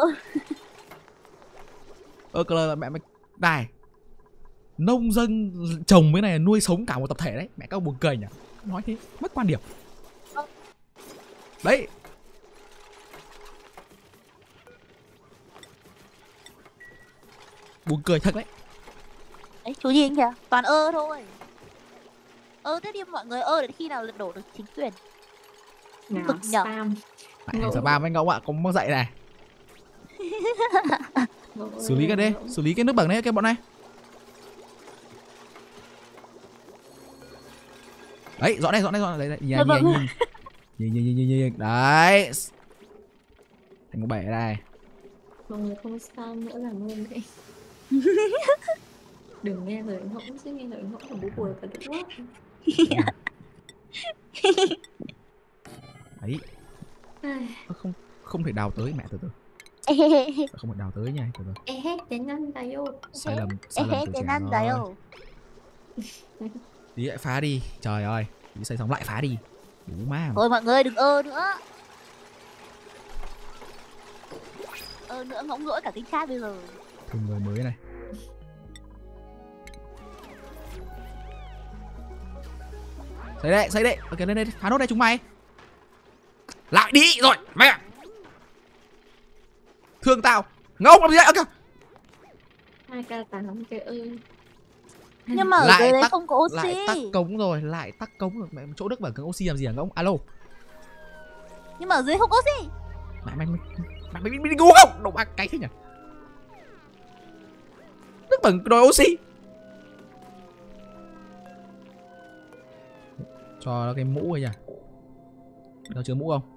Ơ cơ là mẹ mày này. Nông dân trồng cái này nuôi sống cả một tập thể đấy. Mẹ các buồn cười nhỉ. Nói thế mất quan điểm. Đấy. Buồn cười thật đấy. Đấy, chú nhìn kìa, toàn ơ thôi. Ơ thế đi mọi người ơ đến khi nào lật đổ được chính quyền. Nào, Bực nhở. spam. Này giờ ba mấy ngỗng ạ, có mong dậy này. Ngộ Xử lý cái ơi, đấy, ngộ. xử lý cái nước bẩn đấy cái bọn này. Đấy, dọn đây, dọn đây, dọn đây, đấy, nhìn, Vâng, nhìn, vâng. nhìn, nhìn, nhìn, nhìn, nhìn, nhìn, đấy, thành một bể đây. Mọi người không spam nữa làm ơn đấy. Đừng nghe lời ngỗng chứ nghe lời ngỗng là bố bùi và đúng quá. Đấy, Ai, ơ, không, không thể đào tới mẹ từ từ, Ê không thể đào tới nha, từ từ. ê hết đến ăn tay ô. Sai lầm, sai lầm hết tuổi cái trẻ năn đấy rồi. ô. Tí lại phá đi, trời ơi, tí xây xong lại phá đi, đủ má. Thôi mọi người đừng ơ nữa. Ơ nữa ngỗng rỗi cả kênh chat bây giờ. Thêm người mới này. Xây đây, xây đây, ok lên đây, phá nốt đây chúng mày. Lại đi rồi, mẹ. Thương tao, ngông làm gì vậy? Ok. Hai k tám cái ơi. Nhưng mà ở Lại dưới đấy tắc- không có oxy. Lại tắc cống rồi, lại tắc cống rồi. Mẹ chỗ nước bẩn cần oxy làm gì hả ngỗng? Alo. Nhưng mà ở dưới không có oxy. Mẹ mày mày mày mày đi ngu không? Đồ bạc cái thế nhỉ? Nước bẩn đòi oxy. Cho nó cái mũ rồi nhỉ? Nó chứa mũ không?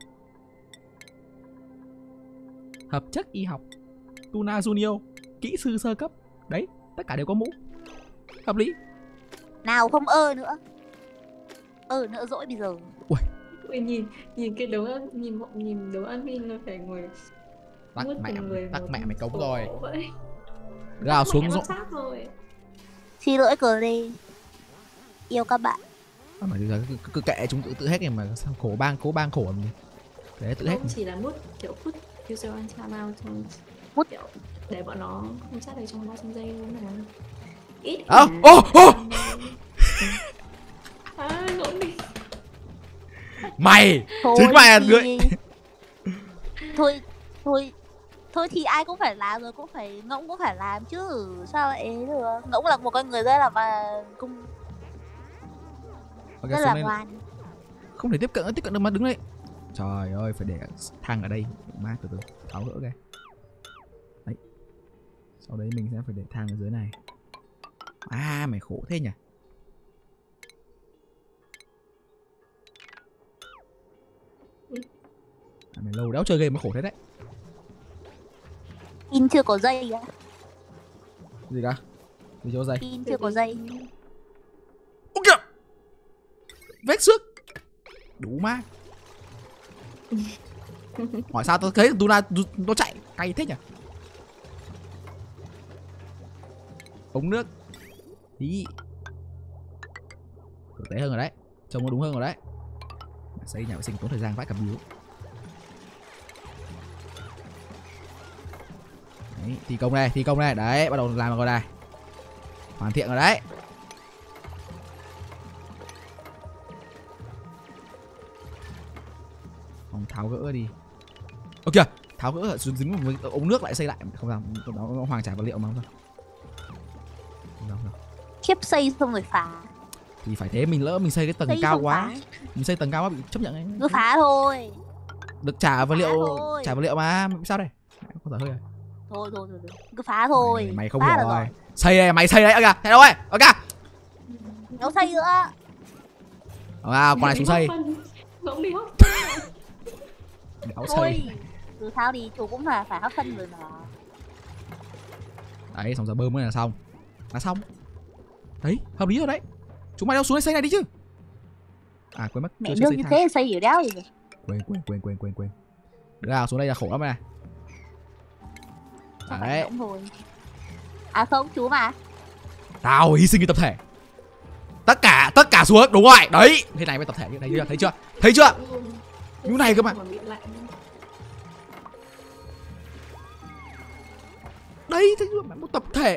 Hợp chất y học, Tuna Junior, kỹ sư sơ cấp. Đấy, tất cả đều có mũ. Hợp lý. Nào không ơ nữa. Ơ nữa dỗi bây giờ. Ui, nhìn nhìn cái đấu ăn nhìn bọn nhìn đấu admin nó phải ngồi Tắc nuốt mẹ từng người tắc một mẹ mày cống sổ rồi. vậy. Gào Tắc xuống mẹ nó rộng. sát rồi. Xin lỗi cờ đi. Yêu các bạn. À, mà giờ cứ, cứ kệ chúng tự tự hết này mà sao khổ bang cố bang khổ làm gì. Thế tự hết. Không chỉ là mút kiểu put user on time out trong Mút. kiểu để bọn nó không sát được trong ba trăm giây luôn mà. Ít. Ơ, mà. ô, ô. À, ngỗng đi. Mày Thôi chính mày là thì- người. Thôi thôi thôi thì ai cũng phải làm rồi, cũng phải ngỗng cũng phải làm chứ sao lại ấy được. Ngỗng là một con người rất là mà cũng Ok, rất xuống là đây. ngoan. Không thể tiếp cận tiếp cận được mà đứng đây. Trời ơi, phải để thang ở đây. Má từ từ tháo gỡ cái. Đấy. Sau đấy mình sẽ phải để thang ở dưới này. À mày khổ thế nhỉ. À, mày lâu đéo chơi game mà khổ thế đấy. Pin chưa có dây á. Gì cả? Gì cho dây? Pin chưa có dây. Ôi kìa. Vết xước. Đủ má. Hỏi sao tao thấy Tuna nó chạy cay thế nhỉ? Ống nước. Ý. Thực tế hơn rồi đấy. Trông nó đúng hơn rồi đấy. Mà xây nhà vệ sinh tốn thời gian vãi cả bíu. Đấy, thi công đây, thi công đây. Đấy, bắt đầu làm rồi đây. Hoàn thiện rồi đấy. Không tháo gỡ đi. Ơ kìa, tháo gỡ xuống dính một cái ống nước lại xây lại không sao, nó, nó hoàng trả vật liệu mà không sao. Không sao, không sao. Khiếp xây xong rồi phá. Thì phải thế, mình lỡ mình xây cái tầng Xây cao xong quá, phá. mình xây tầng cao quá bị chấp nhận ấy. Cứ phá thôi. Được trả vật Phá liệu, thôi. trả vật liệu mà sao đây? Không dở hơi à? Thôi thôi thôi, thôi. Cứ phá thôi. Mày, mày không Phá hiểu là rồi. Xây đây, mày xây đấy, ơ kìa, thấy đâu ơi, ơ kìa. Đâu xây nữa. À, con này xuống xây. Ngỗng đi hốt. Đéo Thôi. xây. Dù sao thì chú cũng là phải hấp phân rồi mà. Đấy, xong giờ bơm mới là xong. Là xong. Đấy, hợp lý rồi đấy. Chúng mày đâu xuống đây xây này đi chứ. À quên mất. Mẹ đương như thế xây hiểu đéo gì vậy. Quên quên quên quên quên quên. Đứa nào xuống đây là khổ lắm này. Không Đấy. phải thôi. À không, chú mà. Tao hy sinh cái tập thể. Tất cả tất cả xuống, đúng rồi. Đấy, thế này mới tập thể như này chưa? Thấy chưa? Thấy chưa? Như này cơ mà. Đấy, thấy chưa? Một tập thể.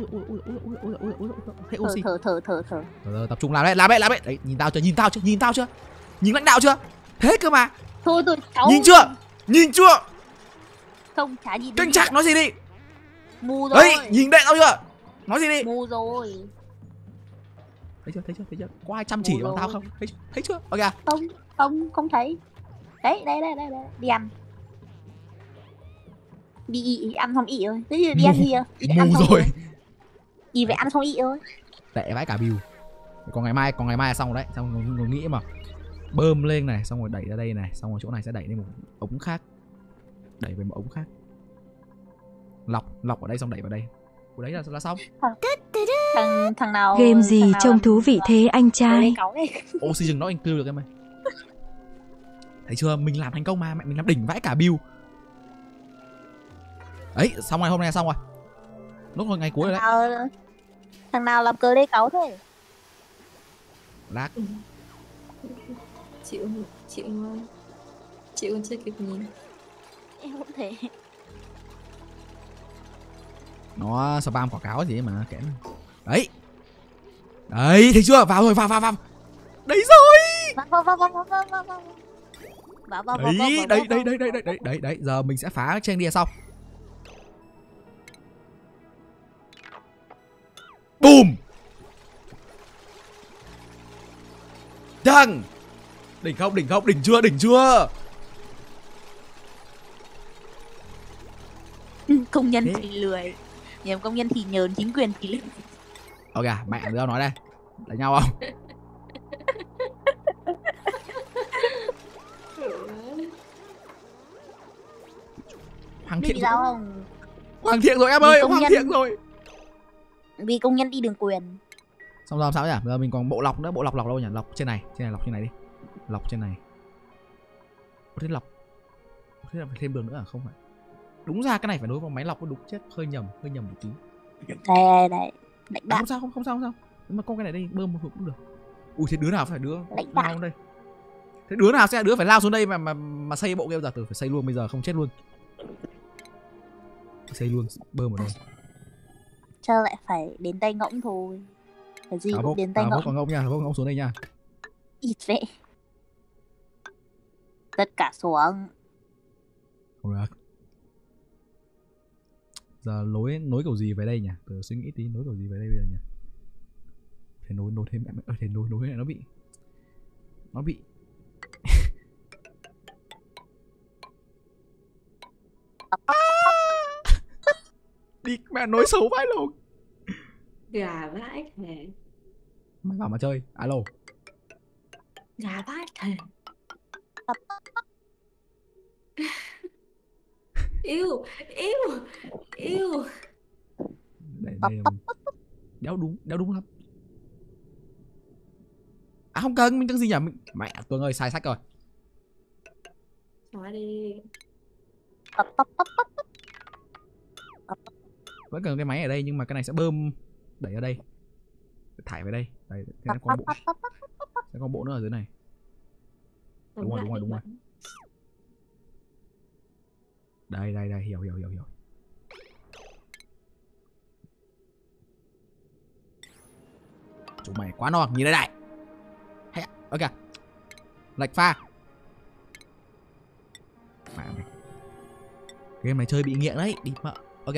Thế Thở oxy. thở thở thở thở. Rồi, tập trung làm đấy, làm đấy, làm đấy. Đấy, nhìn tao chưa? Nhìn tao chưa? Nhìn tao chưa? Nhìn lãnh đạo chưa? Thế cơ mà. Thôi tôi cháu. Nhìn chưa? Nhìn chưa? Không chả nhìn. Canh chạc nói gì đi? Mù rồi. Đấy, nhìn đệ tao chưa? Nói gì đi? Mù rồi. Thấy chưa? Thấy chưa? Thấy chưa? Có ai chăm chỉ bằng tao không? Thấy chưa? Thấy chưa? Ok. Không, không, không thấy. Đấy, đây, đây, đây, đây. Đi ăn. Đi ị, ăn xong ị thôi. Thế thì đi ăn gì à? Mù rồi. Ị phải ăn xong ị thôi. Tệ vãi cả bìu. Còn ngày mai, còn ngày mai là xong rồi đấy. Xong rồi, rồi nghĩ mà bơm lên này, xong rồi đẩy ra đây này, xong rồi chỗ này sẽ đẩy lên một ống khác. Đẩy về một ống khác. Lọc, lọc ở đây xong đẩy vào đây. Của đấy là là xong. Thằng thằng nào Game gì thằng nào trông thú vị thế anh trai? Oxygen nó include được em ơi. Thấy chưa? Mình làm thành công mà, mẹ mình làm đỉnh vãi cả build. Đấy, xong rồi, hôm nay là xong rồi. Lúc rồi ngày cuối rồi đấy. Thằng nào, thằng nào làm cờ lê cáu thế? Lag. Chịu, chịu chịu chưa kịp nhìn. Em cũng thế. Nó spam quảng cáo gì mà kém. Đấy. Đấy, thấy chưa? Vào rồi, vào vào vào. Đấy rồi. Vào vào vào vào vào vào vào. Vào vào vào. Đấy, đấy, đấy, đấy, đấy, đấy, đấy, đấy, đấy, giờ mình sẽ phá tranh đi xong. Boom. Đăng. Đỉnh không, đỉnh không, đỉnh chưa, đỉnh chưa? Công nhân Thế. thì lười. Nhưng công nhân thì nhờn, chính quyền thì lười. Ok, mẹ tao nói đây. Đánh nhau không? Hoàng thiện Vì rồi. sao không? Hoàng thiện rồi em Vì ơi, công hoàng nhân- thiện rồi. Vì công nhân đi đường quyền. Xong rồi sao nhỉ? Giờ mình còn bộ lọc nữa, bộ lọc lọc đâu nhỉ? Lọc trên này, trên này lọc trên này đi. Lọc trên này. Có thế lọc. Thế là phải thêm đường nữa à? Không phải. Đúng ra cái này phải nối vào máy lọc có đúng, chết hơi nhầm, hơi nhầm một tí. Đây đây đây. Lãnh À, đạo. không sao, không không sao không sao. Nhưng mà con cái này đây bơm một hộp cũng được. Ui thế đứa nào phải đứa Lãnh lao đạo. xuống đây. Thế đứa nào sẽ đứa phải lao xuống đây mà mà mà xây bộ kia giờ từ phải xây luôn bây giờ không chết luôn. Xây luôn bơm ở đây. Cho lại phải đến tay ngỗng thôi. Cái gì À, cũng vốc, đến tay à, vốc ngỗng. con ngông nha, vốc con ngông xuống đây nha. Ít vậy. Tất cả xuống. Không được. Giờ nối nối kiểu gì về đây nhỉ? Từ suy nghĩ tí nối kiểu gì về đây bây giờ nhỉ? Phải nối nối thêm mẹ mẹ phải nối nối này nó bị nó bị à! Đi mẹ nối xấu vãi luôn. Gà vãi thề. Mày vào mà chơi. Alo. Gà vãi thề. Yêu, yêu, yêu. Đây đây là... đéo đúng, đéo đúng lắm. À không cần, mình cần gì nhỉ? Mình... Mẹ Tuấn ơi, sai sách rồi. Nói đi. Vẫn cần cái máy ở đây nhưng mà cái này sẽ bơm đẩy ở đây. Thải về đây. Đây, thế nó có bộ. Sẽ có bộ nữa ở dưới này. Đúng rồi, đúng rồi, đúng rồi. Đây, đây, đây, hiểu, hiểu, hiểu, hiểu. Chúng mày quá non, nhìn đây này. Hay, ok. Lệch pha. Mẹ mày. Game này chơi bị nghiện đấy, đi mợ. Ok.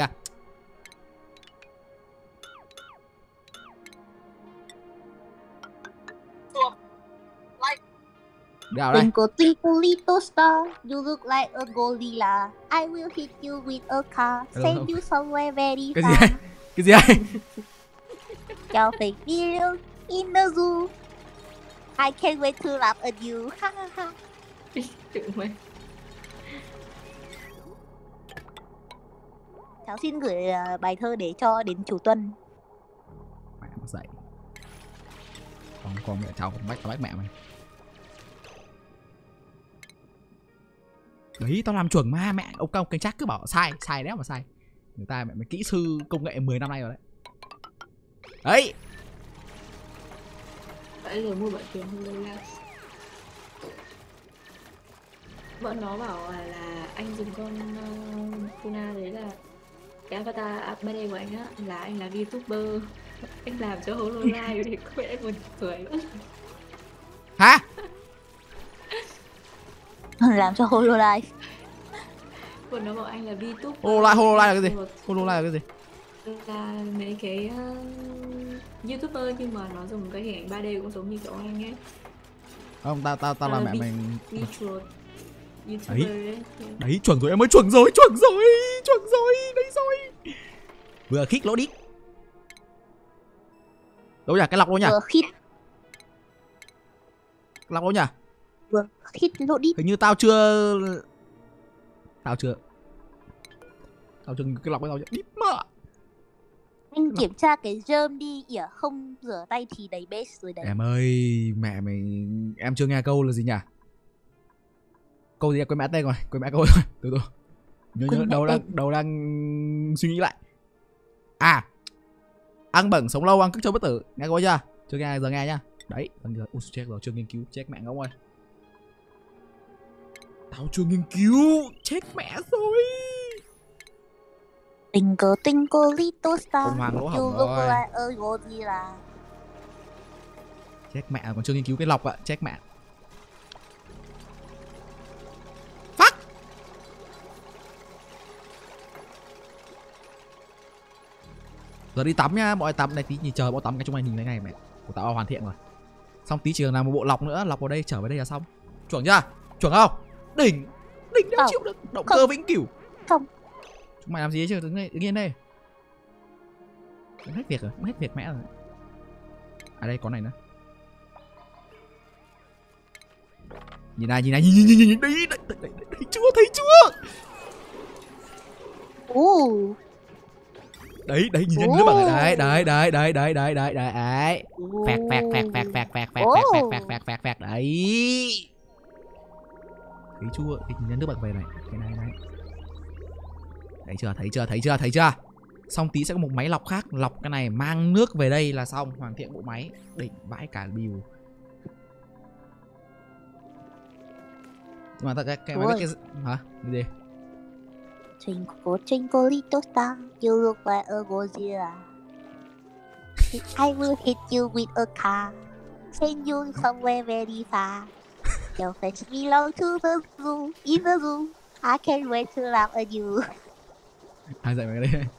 Đảo đây. Twinkle twinkle little star, you look like a gorilla. I will hit you with a car, Hello, send hello. you somewhere very Cái gì far. đây? Cái gì đây? Your fake video in the zoo. I can't wait to laugh at you. Ha ha ha. Tự mày. Cháu xin gửi uh, bài thơ để cho đến chủ Tuân. Mẹ nó dậy. Còn con mẹ cháu bách tao bách mẹ mày. Đấy tao làm chuẩn mà mẹ. Ông cao cảnh chắc cứ bảo sai, sai đấy mà sai. Người ta mẹ mày kỹ sư công nghệ mười năm nay rồi đấy. Đấy. Vậy lừa mua bản quyền không đâu ra. Bọn nó bảo là anh dùng con uh, Funa đấy là cái avatar ba D của anh á, là anh là YouTuber. Anh làm cho Hololive thì có vẻ buồn cười lắm. Hả? Làm cho Hololive. Bọn nó bảo anh là VTuber. Hololive, Hololive là cái gì? Hololive là cái gì? Là mấy cái uh, YouTuber nhưng mà nó dùng cái hình ảnh ba D cũng giống như kiểu anh ấy. Không, tao tao tao là mẹ mày. Virtual YouTuber Đấy. đấy. Đấy chuẩn rồi em ơi, chuẩn rồi, chuẩn rồi, chuẩn rồi, đấy rồi. Vừa khít lỗ đít. Đâu nhỉ? Cái lọc đâu nhỉ? Vừa khít, Lọc đâu nhỉ? vừa khít lỗ đít. Hình như tao chưa Tao chưa Tao chưa cái lọc với tao chưa đít mợ. Anh kiểm tra cái germ đi, ỉa không rửa tay thì đầy base rồi đấy. Em ơi, mẹ mày, em chưa nghe câu là gì nhỉ? Câu gì, quên mẹ tên rồi, quên mẹ câu rồi. Từ từ. Nhớ nhớ đầu đang đầu đang suy nghĩ lại. À, ăn bẩn sống lâu, ăn cức châu bất tử. Nghe câu chưa? Chưa nghe, giờ nghe nhá. Đấy, giờ ui chết rồi, chưa nghiên cứu, chết mẹ ngỗng ơi. Tao chưa nghiên cứu, chết mẹ rồi. Twinkle twinkle little star, Ông Hoàng lỗ you hỏng look rồi. like a Godzilla. Chết mẹ, còn chưa nghiên cứu cái lọc ạ, chết mẹ. Fuck. Giờ đi tắm nhá, mọi người tắm này tí, nhìn chờ bọn tắm cái chúng mày nhìn thế này mẹ. Của tao hoàn thiện rồi. Xong tí chỉ cần làm một bộ lọc nữa, lọc vào đây trở về đây là xong. Chuẩn chưa? Chuẩn không? Đỉnh. Đỉnh đâu Không. chịu được. Động Không. cơ vĩnh cửu. Không. Chúng mày làm gì ấy chứ, đứng, đứng yên đây. Hết việc rồi, hết việc mẹ rồi. À đây có này nữa. Nhìn này, nhìn này, nhìn nhìn nhìn nhìn đấy, đấy, đấy, đấy, thấy chưa, thấy chưa? Ooh. Đấy, đấy nhìn nước bằng đấy, đấy, đấy, đấy, đấy, đấy, đấy, đấy. Phẹt phẹt phẹt phẹt phẹt phẹt phẹt phẹt phẹt phẹt phẹt phẹt đấy. Thấy chưa? Thì nhìn nước bằng về này, cái này này. Thấy chưa, thấy chưa, thấy chưa, thấy chưa? Xong tí sẽ có một máy lọc khác, lọc cái này mang nước về đây là xong, hoàn thiện bộ máy. Đỉnh vãi cả bìu. Nhưng mà ta cái cái máy cái hả? Cái gì? Twinkle twinkle little star, you look like a Godzilla. I will hit you with a car, send you somewhere very far. You'll fetch me long to the zoo, in the zoo. I can't wait to laugh at you. Ai dạy mày cái đấy?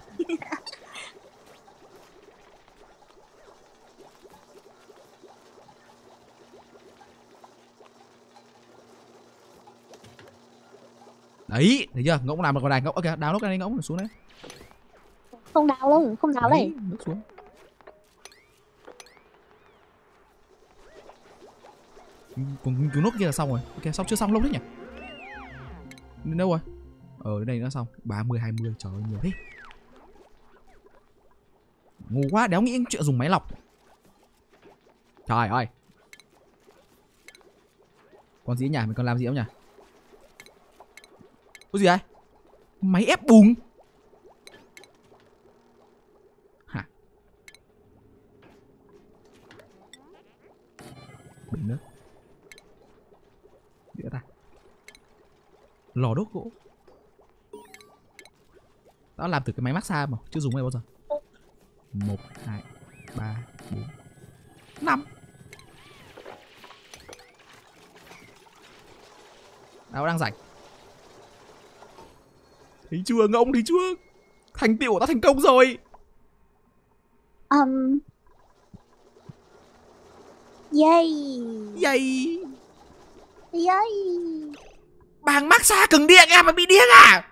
Đấy, thấy chưa? Ngỗng làm được con này, ngỗng ok, đào lúc này ngỗng xuống đấy. Không đào đâu, không đào đây. Nước xuống. Còn cứu nốt kia là xong rồi. Ok, xong chưa xong lâu thế nhỉ? Đến đâu rồi? Ờ, đến đây nó xong. ba mươi, hai mươi, trời ơi, nhiều thế. Ngu quá, đéo nghĩ chuyện dùng máy lọc. Trời ơi. Còn gì nhỉ? Mình còn làm gì không nhỉ? Có gì đây? Máy ép bùn. Hả? Bình nước. Đĩa ta. Lò đốt gỗ. Tao làm từ cái máy massage mà chưa dùng này bao giờ. Một, hai, ba, bốn, năm. Tao đang rảnh. Thấy chưa ngỗng, thấy chưa? Thành tựu của tao thành công rồi. Um. Yay. Yay. Yay. Bảng massage cứng điện em mà bị điên à?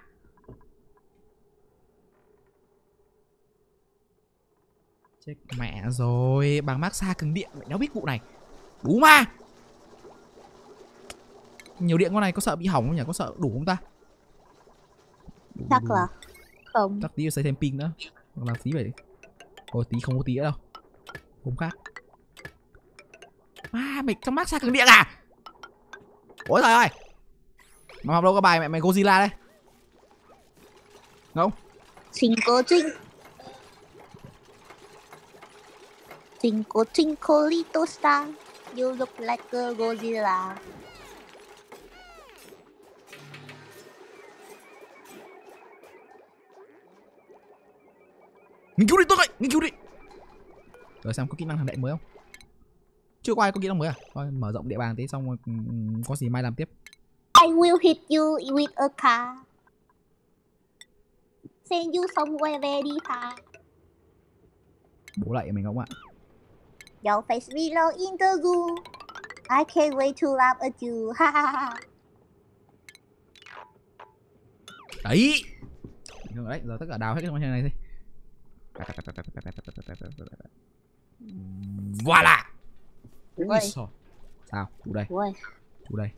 Chết mẹ rồi, bảng massage cứng điện, mẹ đéo biết vụ này. Đủ mà. Nhiều điện con này có sợ bị hỏng không nhỉ? Có sợ đủ không ta? Đủ, Chắc đủ. là Không. Chắc tí xây thêm pin nữa. Hoặc là tí phải. Ôi tí không có tí nữa đâu. Không khác. À mày trong mắt xa cường điện à? Ôi trời ơi. Mà học đâu có bài mẹ mày Godzilla đây. Không? Twinkle twink. Twinkle twinkle little star, you look like a Godzilla. Nghiên cứu đi tôi ơi, nghiên cứu đi. Rồi xem có kỹ năng thằng đệ mới không? Chưa có ai có kỹ năng mới à? Thôi mở rộng địa bàn tí xong rồi có gì mai làm tiếp. I will hit you with a car. Send you somewhere very far. Bố lại mình không ạ? Your face below in the zoo. I can't wait to laugh at you. Ha ha ha. Đấy. Đấy, giờ tất cả đào hết cái con này đi. Voilà. Ui sao? Sao? Chú đây. Ui. Chú đây.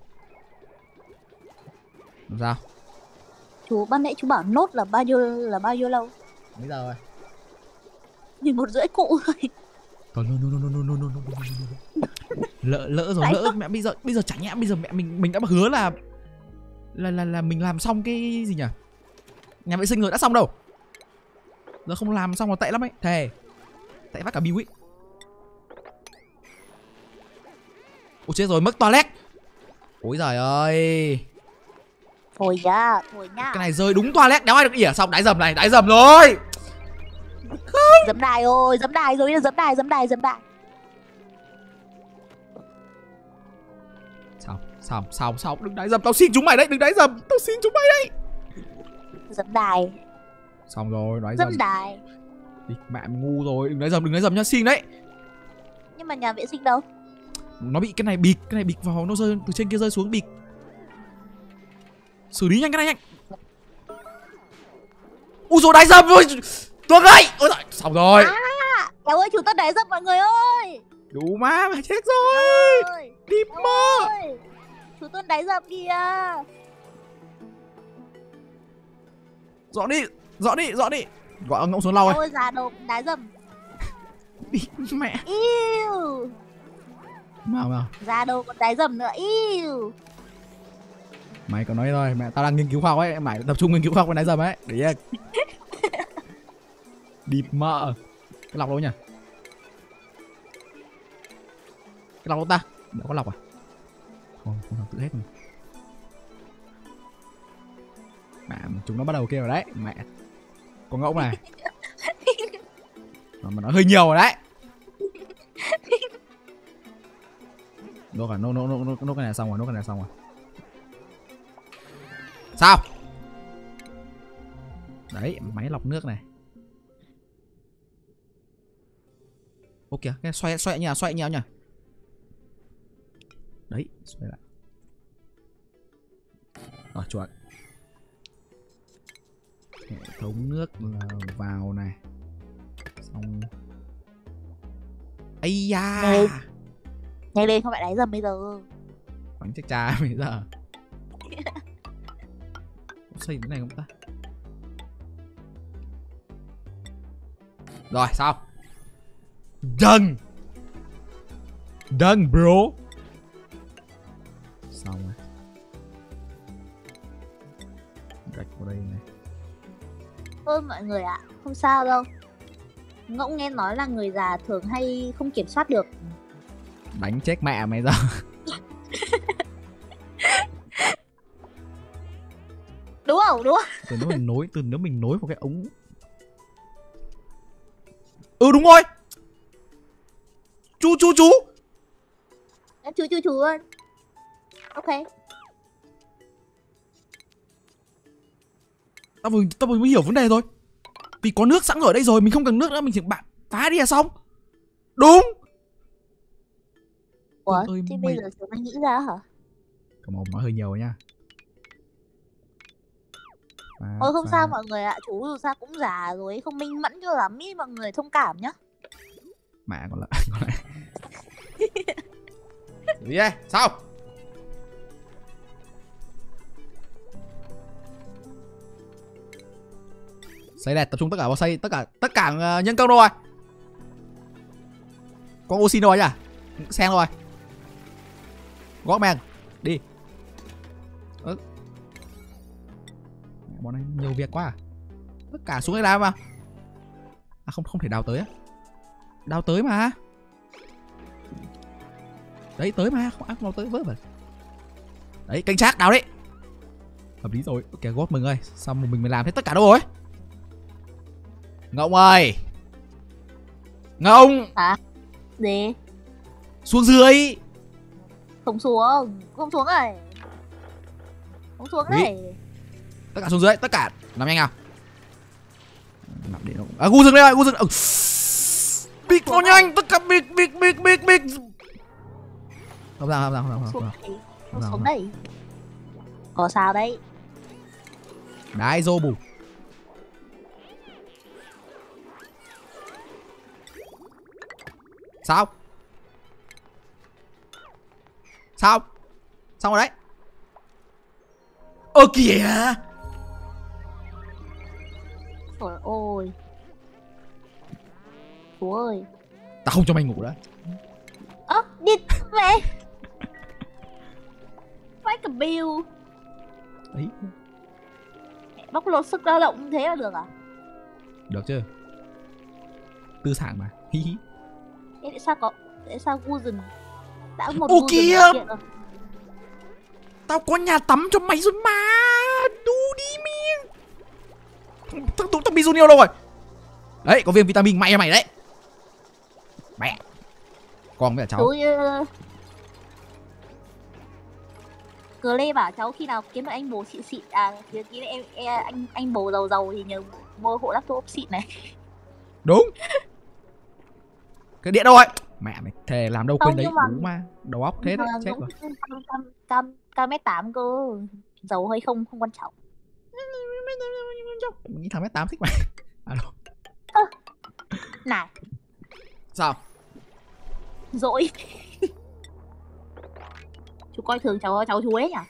Làm sao? Chú ban nãy chú bảo nốt là bao nhiêu là bao nhiêu lâu? Mấy giờ rồi? Nhìn một rưỡi cụ rồi. Thôi no no no no no no no no. Lỡ lỡ rồi, lỡ mẹ bây giờ bây giờ chả nhẽ bây giờ mẹ mình mình đã hứa là là là là mình làm xong cái gì nhỉ? Nhà vệ sinh rồi đã xong đâu. Giờ không làm xong là tệ lắm ấy, thề. Tệ vắt cả biu ấy. Ôi chết rồi, mất toilet. Ôi giời ơi. Thôi nhá, thôi nhá. Cái này rơi đúng toilet, đéo ai được ỉa xong đáy dầm này, đáy dầm rồi. Dấm đài ơi, dấm đài rồi, dấm đài, dấm đài, dấm đài. Sao, sao, sao, sao, đừng đáy dầm, tao xin chúng mày đấy, đừng đáy dầm, tao xin chúng mày đấy. Dấm đài. Xong rồi, đáy dầm. Dấm đài. Đi, mẹ mày ngu rồi, đừng đáy dầm, đừng đáy dầm nhá, xin đấy. Nhưng mà nhà vệ sinh đâu? Nó bị cái này bịt, cái này bịt vào, nó rơi từ trên kia rơi xuống bịt. Xử lý nhanh cái này nhanh. Ui dồi đáy dầm rồi. Tuấn ơi. Ôi giời, xong rồi. À, kéo ơi, chủ tân đáy dầm mọi người ơi. Đủ má, mày chết rồi. Đi mơ. Chủ tân đáy dầm kìa. Dọn đi, dọn đi, dọn đi. Gọi ông ngỗng xuống lau Kéo ơi. ơi, già đầu đáy dầm. Đi mẹ. Yêu. Nào nào. Già đầu còn đáy dầm nữa. Yêu. Mày còn nói thôi, mẹ tao đang nghiên cứu khoa học ấy, mày tập trung nghiên cứu khoa học với đáy dầm ấy. Để yên. Đi mợ. Cái lọc đâu nhỉ? Cái lọc đâu ta? Đã có lọc à? Không, không làm tự hết rồi. Mẹ, chúng nó bắt đầu kêu rồi đấy. Mẹ. Con ngỗng này. Mà, mà nó hơi nhiều rồi đấy. Nốt cả, nốt, nốt, nốt, nốt cái này xong rồi, nốt cái này xong rồi. Sao? Đấy, máy lọc nước này. Ô kìa, cái xoay xoay nhỉ, xoay nhau nhỉ. Đấy, xoay lại. Rồi, chuột. Hệ thống nước là vào này. Xong. Ây da. Nhanh lên. Nhanh lên, không phải đáy dầm bây giờ. Bánh chắc cha bây giờ. Có xây cái này không ta? Rồi, sao? Done. Done bro. Xong rồi. Gạch vào đây này. Thôi mọi người ạ, không sao đâu. Ngỗng nghe nói là người già thường hay không kiểm soát được. Đánh chết mẹ mày giờ. Đúng không? Đúng không? Từ nếu mình nối, từ nếu mình nối vào cái ống. Ừ đúng rồi. Chú chú chú. Em chú chú chú ơi. Ok. Tao vừa, tao vừa mới hiểu vấn đề rồi. Vì có nước sẵn ở đây rồi, mình không cần nước nữa, mình chỉ bạn phá đi là xong. Đúng. Ủa, Ơi, thế mày... bây giờ chúng mày nghĩ ra hả? Come on, nói hơi nhiều nha. Phá, Thôi không phá. sao mọi người ạ, chú dù sao cũng già rồi, không minh mẫn cho lắm ý, mọi người thông cảm nhá. Mẹ còn lại, còn lại. Đi đây, sao? Xây này, tập trung tất cả vào xây, tất cả tất cả uh, nhân công rồi. Có oxy rồi nhá. Sen rồi. Gót men. Đi. Ơ. Bọn này nhiều việc quá à. Tất cả xuống đây đào mà. À không, không thể đào tới á. Đào tới mà. Đấy tới mà, không ác đào tới vớ vẩn. Đấy, canh chắc đào đấy. Hợp lý rồi. Ok, gót mừng ơi. Sao mà mình mới làm thế tất cả đâu rồi? Ngộng ơi. Ngộng. Hả? Gì? Xuống dưới. Không xuống, không xuống rồi. Không xuống đấy. Tất cả xuống dưới, tất cả làm nhanh nào. Làm để nó. À gu dừng đây rồi, gu dừng. Ừ. Bịt vào nhanh, tất cả bịt bịt bịt bịt bịt. Không sao, không sao, không sao, không sao. Xuống, không xuống đây. Có sao đấy? Đái dô bù. Sao? Sao? Xong rồi đấy. Ơ kìa. Trời ơi. Chú ơi. Tao không cho mày ngủ nữa. Ơ, à, đi mẹ. Phải cầm bill. Đấy. Mẹ bóc lột sức lao động thế là được à? Được chứ. Tư sản mà. Hi hi. Thế tại sao có, tại sao Guzen đã một Ô Guzen kìa. hoàn thiện rồi? Tao có nhà tắm cho mày rồi mà. Đu đi mi. Thằng Tú thằng Mizunio đâu rồi? Đấy, có viên vitamin may cho mày đấy. Mẹ. Con với cả cháu. Chú uh... Clay bảo cháu khi nào kiếm được anh bồ xịn xịn à, kiếm em, em anh anh bồ giàu giàu thì nhờ mua hộ laptop xịn này. Đúng. Cái điện đâu rồi? Mẹ mày thề làm đâu quên Không, đấy. nhưng mà- Đúng mà. Đầu óc thế đấy, Mà chết cũng rồi. cam cam cam cam mét tám cơ, giàu hay không không quan trọng. Mình nghĩ thằng mét tám thích mày. Alo. Này, Sao? dỗi. Chú coi thường cháu cháu chú ấy nhỉ?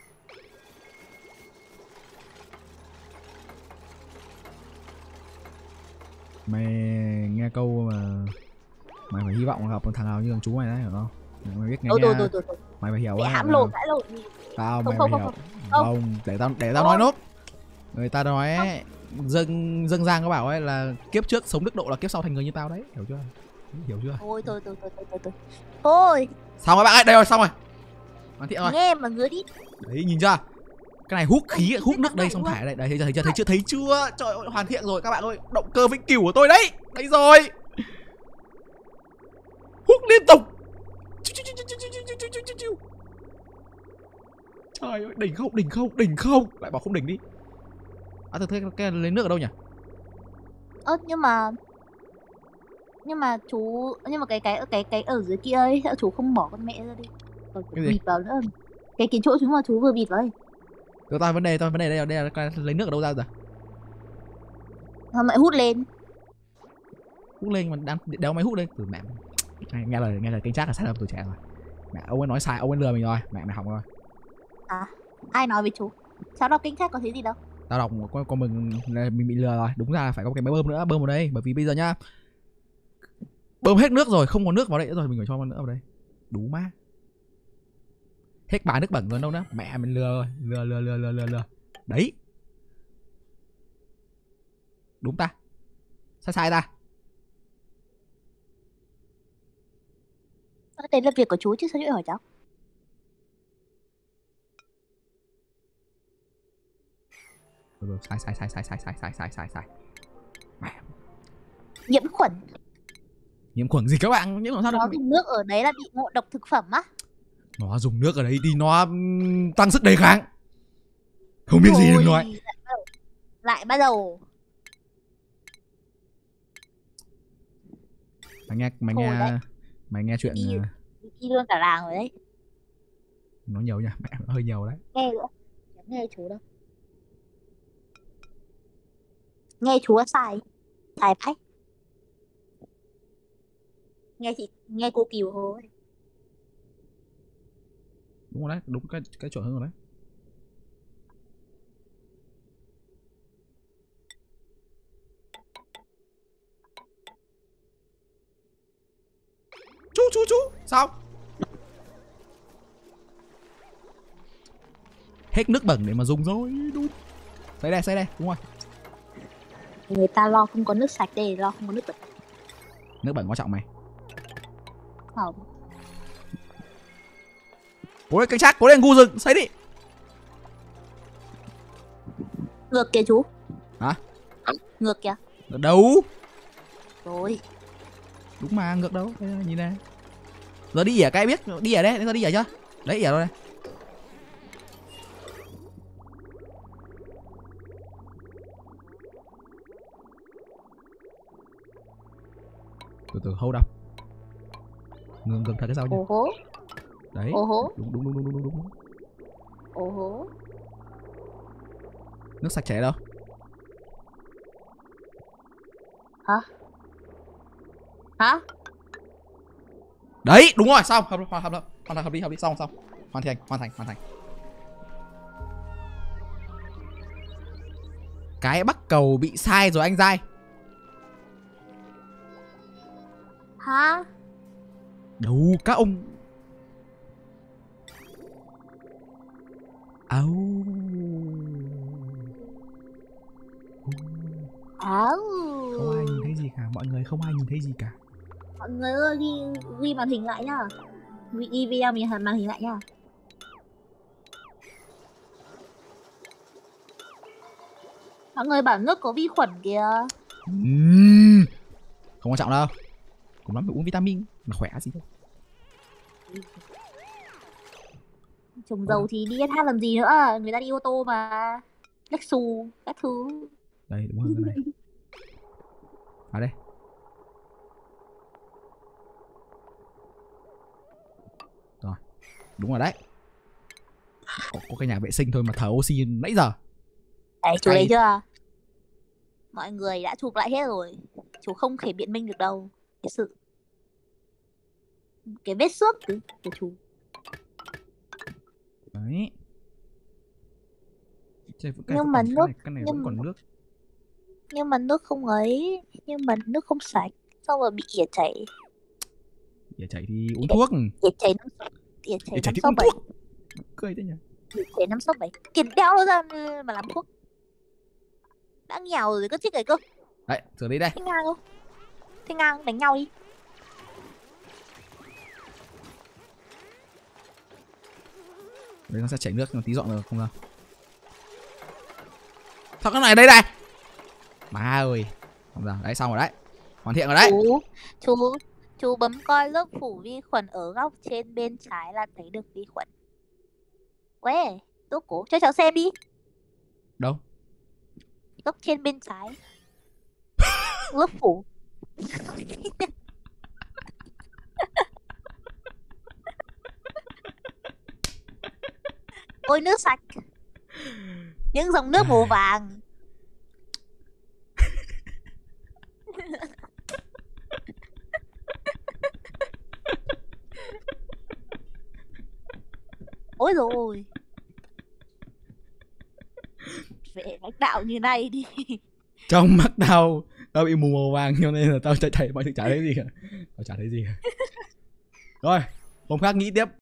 Mày nghe câu mà mày phải hy vọng gặp một thằng nào như thằng chú mày đấy, hiểu không? Mày biết nghe Thôi thôi nha. thôi thôi thôi. Mày phải hiểu Để á, hãm mày- lộn cãi lộn gì. Tao Không, mày không, phải không, hiểu. không. Không, để tao để tao Không. nói nốt. Người ta nói ấy, dân dân gian có bảo ấy là kiếp trước sống đức độ là kiếp sau thành người như tao đấy, hiểu chưa? Hiểu chưa? Thôi thôi thôi thôi thôi thôi thôi. Thôi, Xong rồi bạn ơi, đây rồi, xong rồi. Hoàn thiện rồi. nghe mà ngứa đi. Đấy, nhìn chưa? Cái này hút khí, hút nước đây xong thải đây. Đấy, thấy chưa, thấy chưa, thấy chưa, thấy chưa? Trời ơi, hoàn thiện rồi các bạn ơi. Động cơ vĩnh cửu của tôi đấy. Đây rồi. Hút liên tục. Trời ơi, đỉnh không, đỉnh không, đỉnh không. Lại bảo không đỉnh đi. À, tôi thấy cái lấy nước ở đâu nhỉ? Ơ nhưng mà nhưng mà chú, nhưng mà cái cái cái cái ở dưới kia ấy, sao chú không bỏ con mẹ ra đi? Còn Cái gì? bịt vào nữa. Cái cái chỗ chú mà chú vừa bịt vào ấy. Tôi tao vấn đề, tôi vấn đề đây là đây là cái lấy nước ở đâu ra rồi? Sao mẹ hút lên? Hút lên mà đang đéo máy hút lên từ mẹ. Nghe, nghe lời nghe lời kênh chắc là sai lầm tuổi trẻ rồi. Mẹ ông ấy nói sai, ông ấy lừa mình rồi. Mẹ mày hỏng rồi. À, ai nói với chú? Cháu đọc kinh sách có thấy gì đâu. Tao đọc con con mình mình bị lừa rồi. Đúng ra là phải có cái máy bơm nữa, bơm vào đây, bởi vì bây giờ nhá. Bơm hết nước rồi, không có nước vào đây nữa rồi, mình phải cho con nữa vào đây. Đủ má. Hết bà nước bẩn rồi đâu nữa. Mẹ mình lừa rồi, lừa lừa lừa lừa lừa lừa. Đấy. Đúng ta? Sai sai ta? Đấy là việc của chú chứ sao chú hỏi cháu? Rồi, rồi, sai sai sai sai sai sai sai sai sai sai. Mẹ. Nhiễm khuẩn. Nhiễm khuẩn gì các bạn? Nhiễm khuẩn sao Nó được? dùng nước ở đấy là bị ngộ độc thực phẩm á. Nó dùng nước ở đấy thì nó ừm, tăng sức đề kháng. Không biết gì đừng Ôi, nói. lại bắt đầu. Lại bắt đầu. Mày nghe mày Thôi nghe đấy. mày nghe chuyện Đi. ờ, Đi luôn cả làng rồi đấy. nó nhiều nha, mẹ nó hơi nhiều đấy. Nghe nữa. Chẳng nghe chú đâu. Nghe chú là sai. Sai phách. Nghe chị, nghe cô Kiều thôi. Đúng rồi đấy, đúng cái cái chuẩn hơn rồi đấy. chú chú chú. Sao? Hết nước bẩn để mà dùng rồi. Đúng. Xây đây, xây đây, đúng rồi. Người ta lo không có nước sạch đây, lo không có nước bẩn. Nước bẩn quan trọng mày. Không. Cố lên cảnh sát, cố lên gu rừng, xây đi. Ngược kìa chú. Hả? Ngược kìa. Ngược đâu? Rồi. Đúng mà, ngược đâu? Đây, nhìn này. Giờ đi ở cái biết, đi ở đây, giờ đi ở chưa? Đấy, ở đâu đây? Từ từ, hold up. Ngừng ngừng thật cái sao nhỉ? Ồ hố. Đấy. Ồ hố. Đúng đúng đúng đúng đúng đúng. Ồ hố. Nước sạch chảy đâu? Hả? Hả? Đấy, đúng rồi, xong, hợp hoàn hợp hoàn thành hợp lý hợp lý xong xong. Hoàn thành, hoàn thành, hoàn thành. Cái bắc cầu bị sai rồi anh Giai. Hả? Đâu các ông. Áo. Áo. Không ai nhìn thấy gì cả, mọi người không ai nhìn thấy gì cả. Mọi người ơi, ghi, ghi màn hình lại nhá. Ghi ghi video mình màn hình lại nhá. Mọi người bảo nước có vi khuẩn kìa. Uhm. Không quan trọng đâu. Cùng lắm phải uống vitamin mà khỏe gì đâu. Trồng dầu thì đi ét hát làm gì nữa. Người ta đi ô tô mà. Lexus, các thứ. Đây đúng rồi cái này. À đây. Rồi. Đúng rồi đấy. Có, có cái nhà vệ sinh thôi mà thở oxy nãy giờ. Đấy, chú thấy chưa? Mọi người đã chụp lại hết rồi. Chú không thể biện minh được đâu. Cái sự cái vết xước của, của chú. Đấy. Trời, vẫn, cái Nhưng vẫn mà còn, nước cái này, cái này nhưng, vẫn còn nước. nhưng mà nước không ấy. Nhưng mà nước không sạch. Xong rồi bị ỉa chảy. Để chảy thì uống thuốc. Ỉa chảy năm ỉa chảy Để chảy năm thì sáu uống bảy. thuốc. Cười thế nhỉ. Ỉa chảy năm sáu bảy. Kiệt đeo nó ra mà làm thuốc. Đã nghèo rồi cứ chết cái cơ. Đấy, xử lý đây. Thế ngang không? Thế ngang đánh nhau đi. Đấy nó sẽ chảy nước, nó tí dọn rồi không sao. Sao cái này đây này. Má ơi. Không sao, đấy xong rồi đấy. Hoàn thiện rồi đấy. Chú, chú, chú bấm coi lớp phủ vi khuẩn ở góc trên bên trái là thấy được vi khuẩn. Uê, tốt cố, cho cháu xem đi. Đâu? Góc trên bên trái. Lớp phủ. Ôi nước sạch. Những dòng nước màu vàng. Ôi rồi. Về lãnh đạo như này đi. Trong mắt tao, tao bị mù màu vàng cho nên là tao chạy chạy mọi thứ chả thấy gì cả. Tao chả thấy gì cả. Rồi, hôm khác nghĩ tiếp.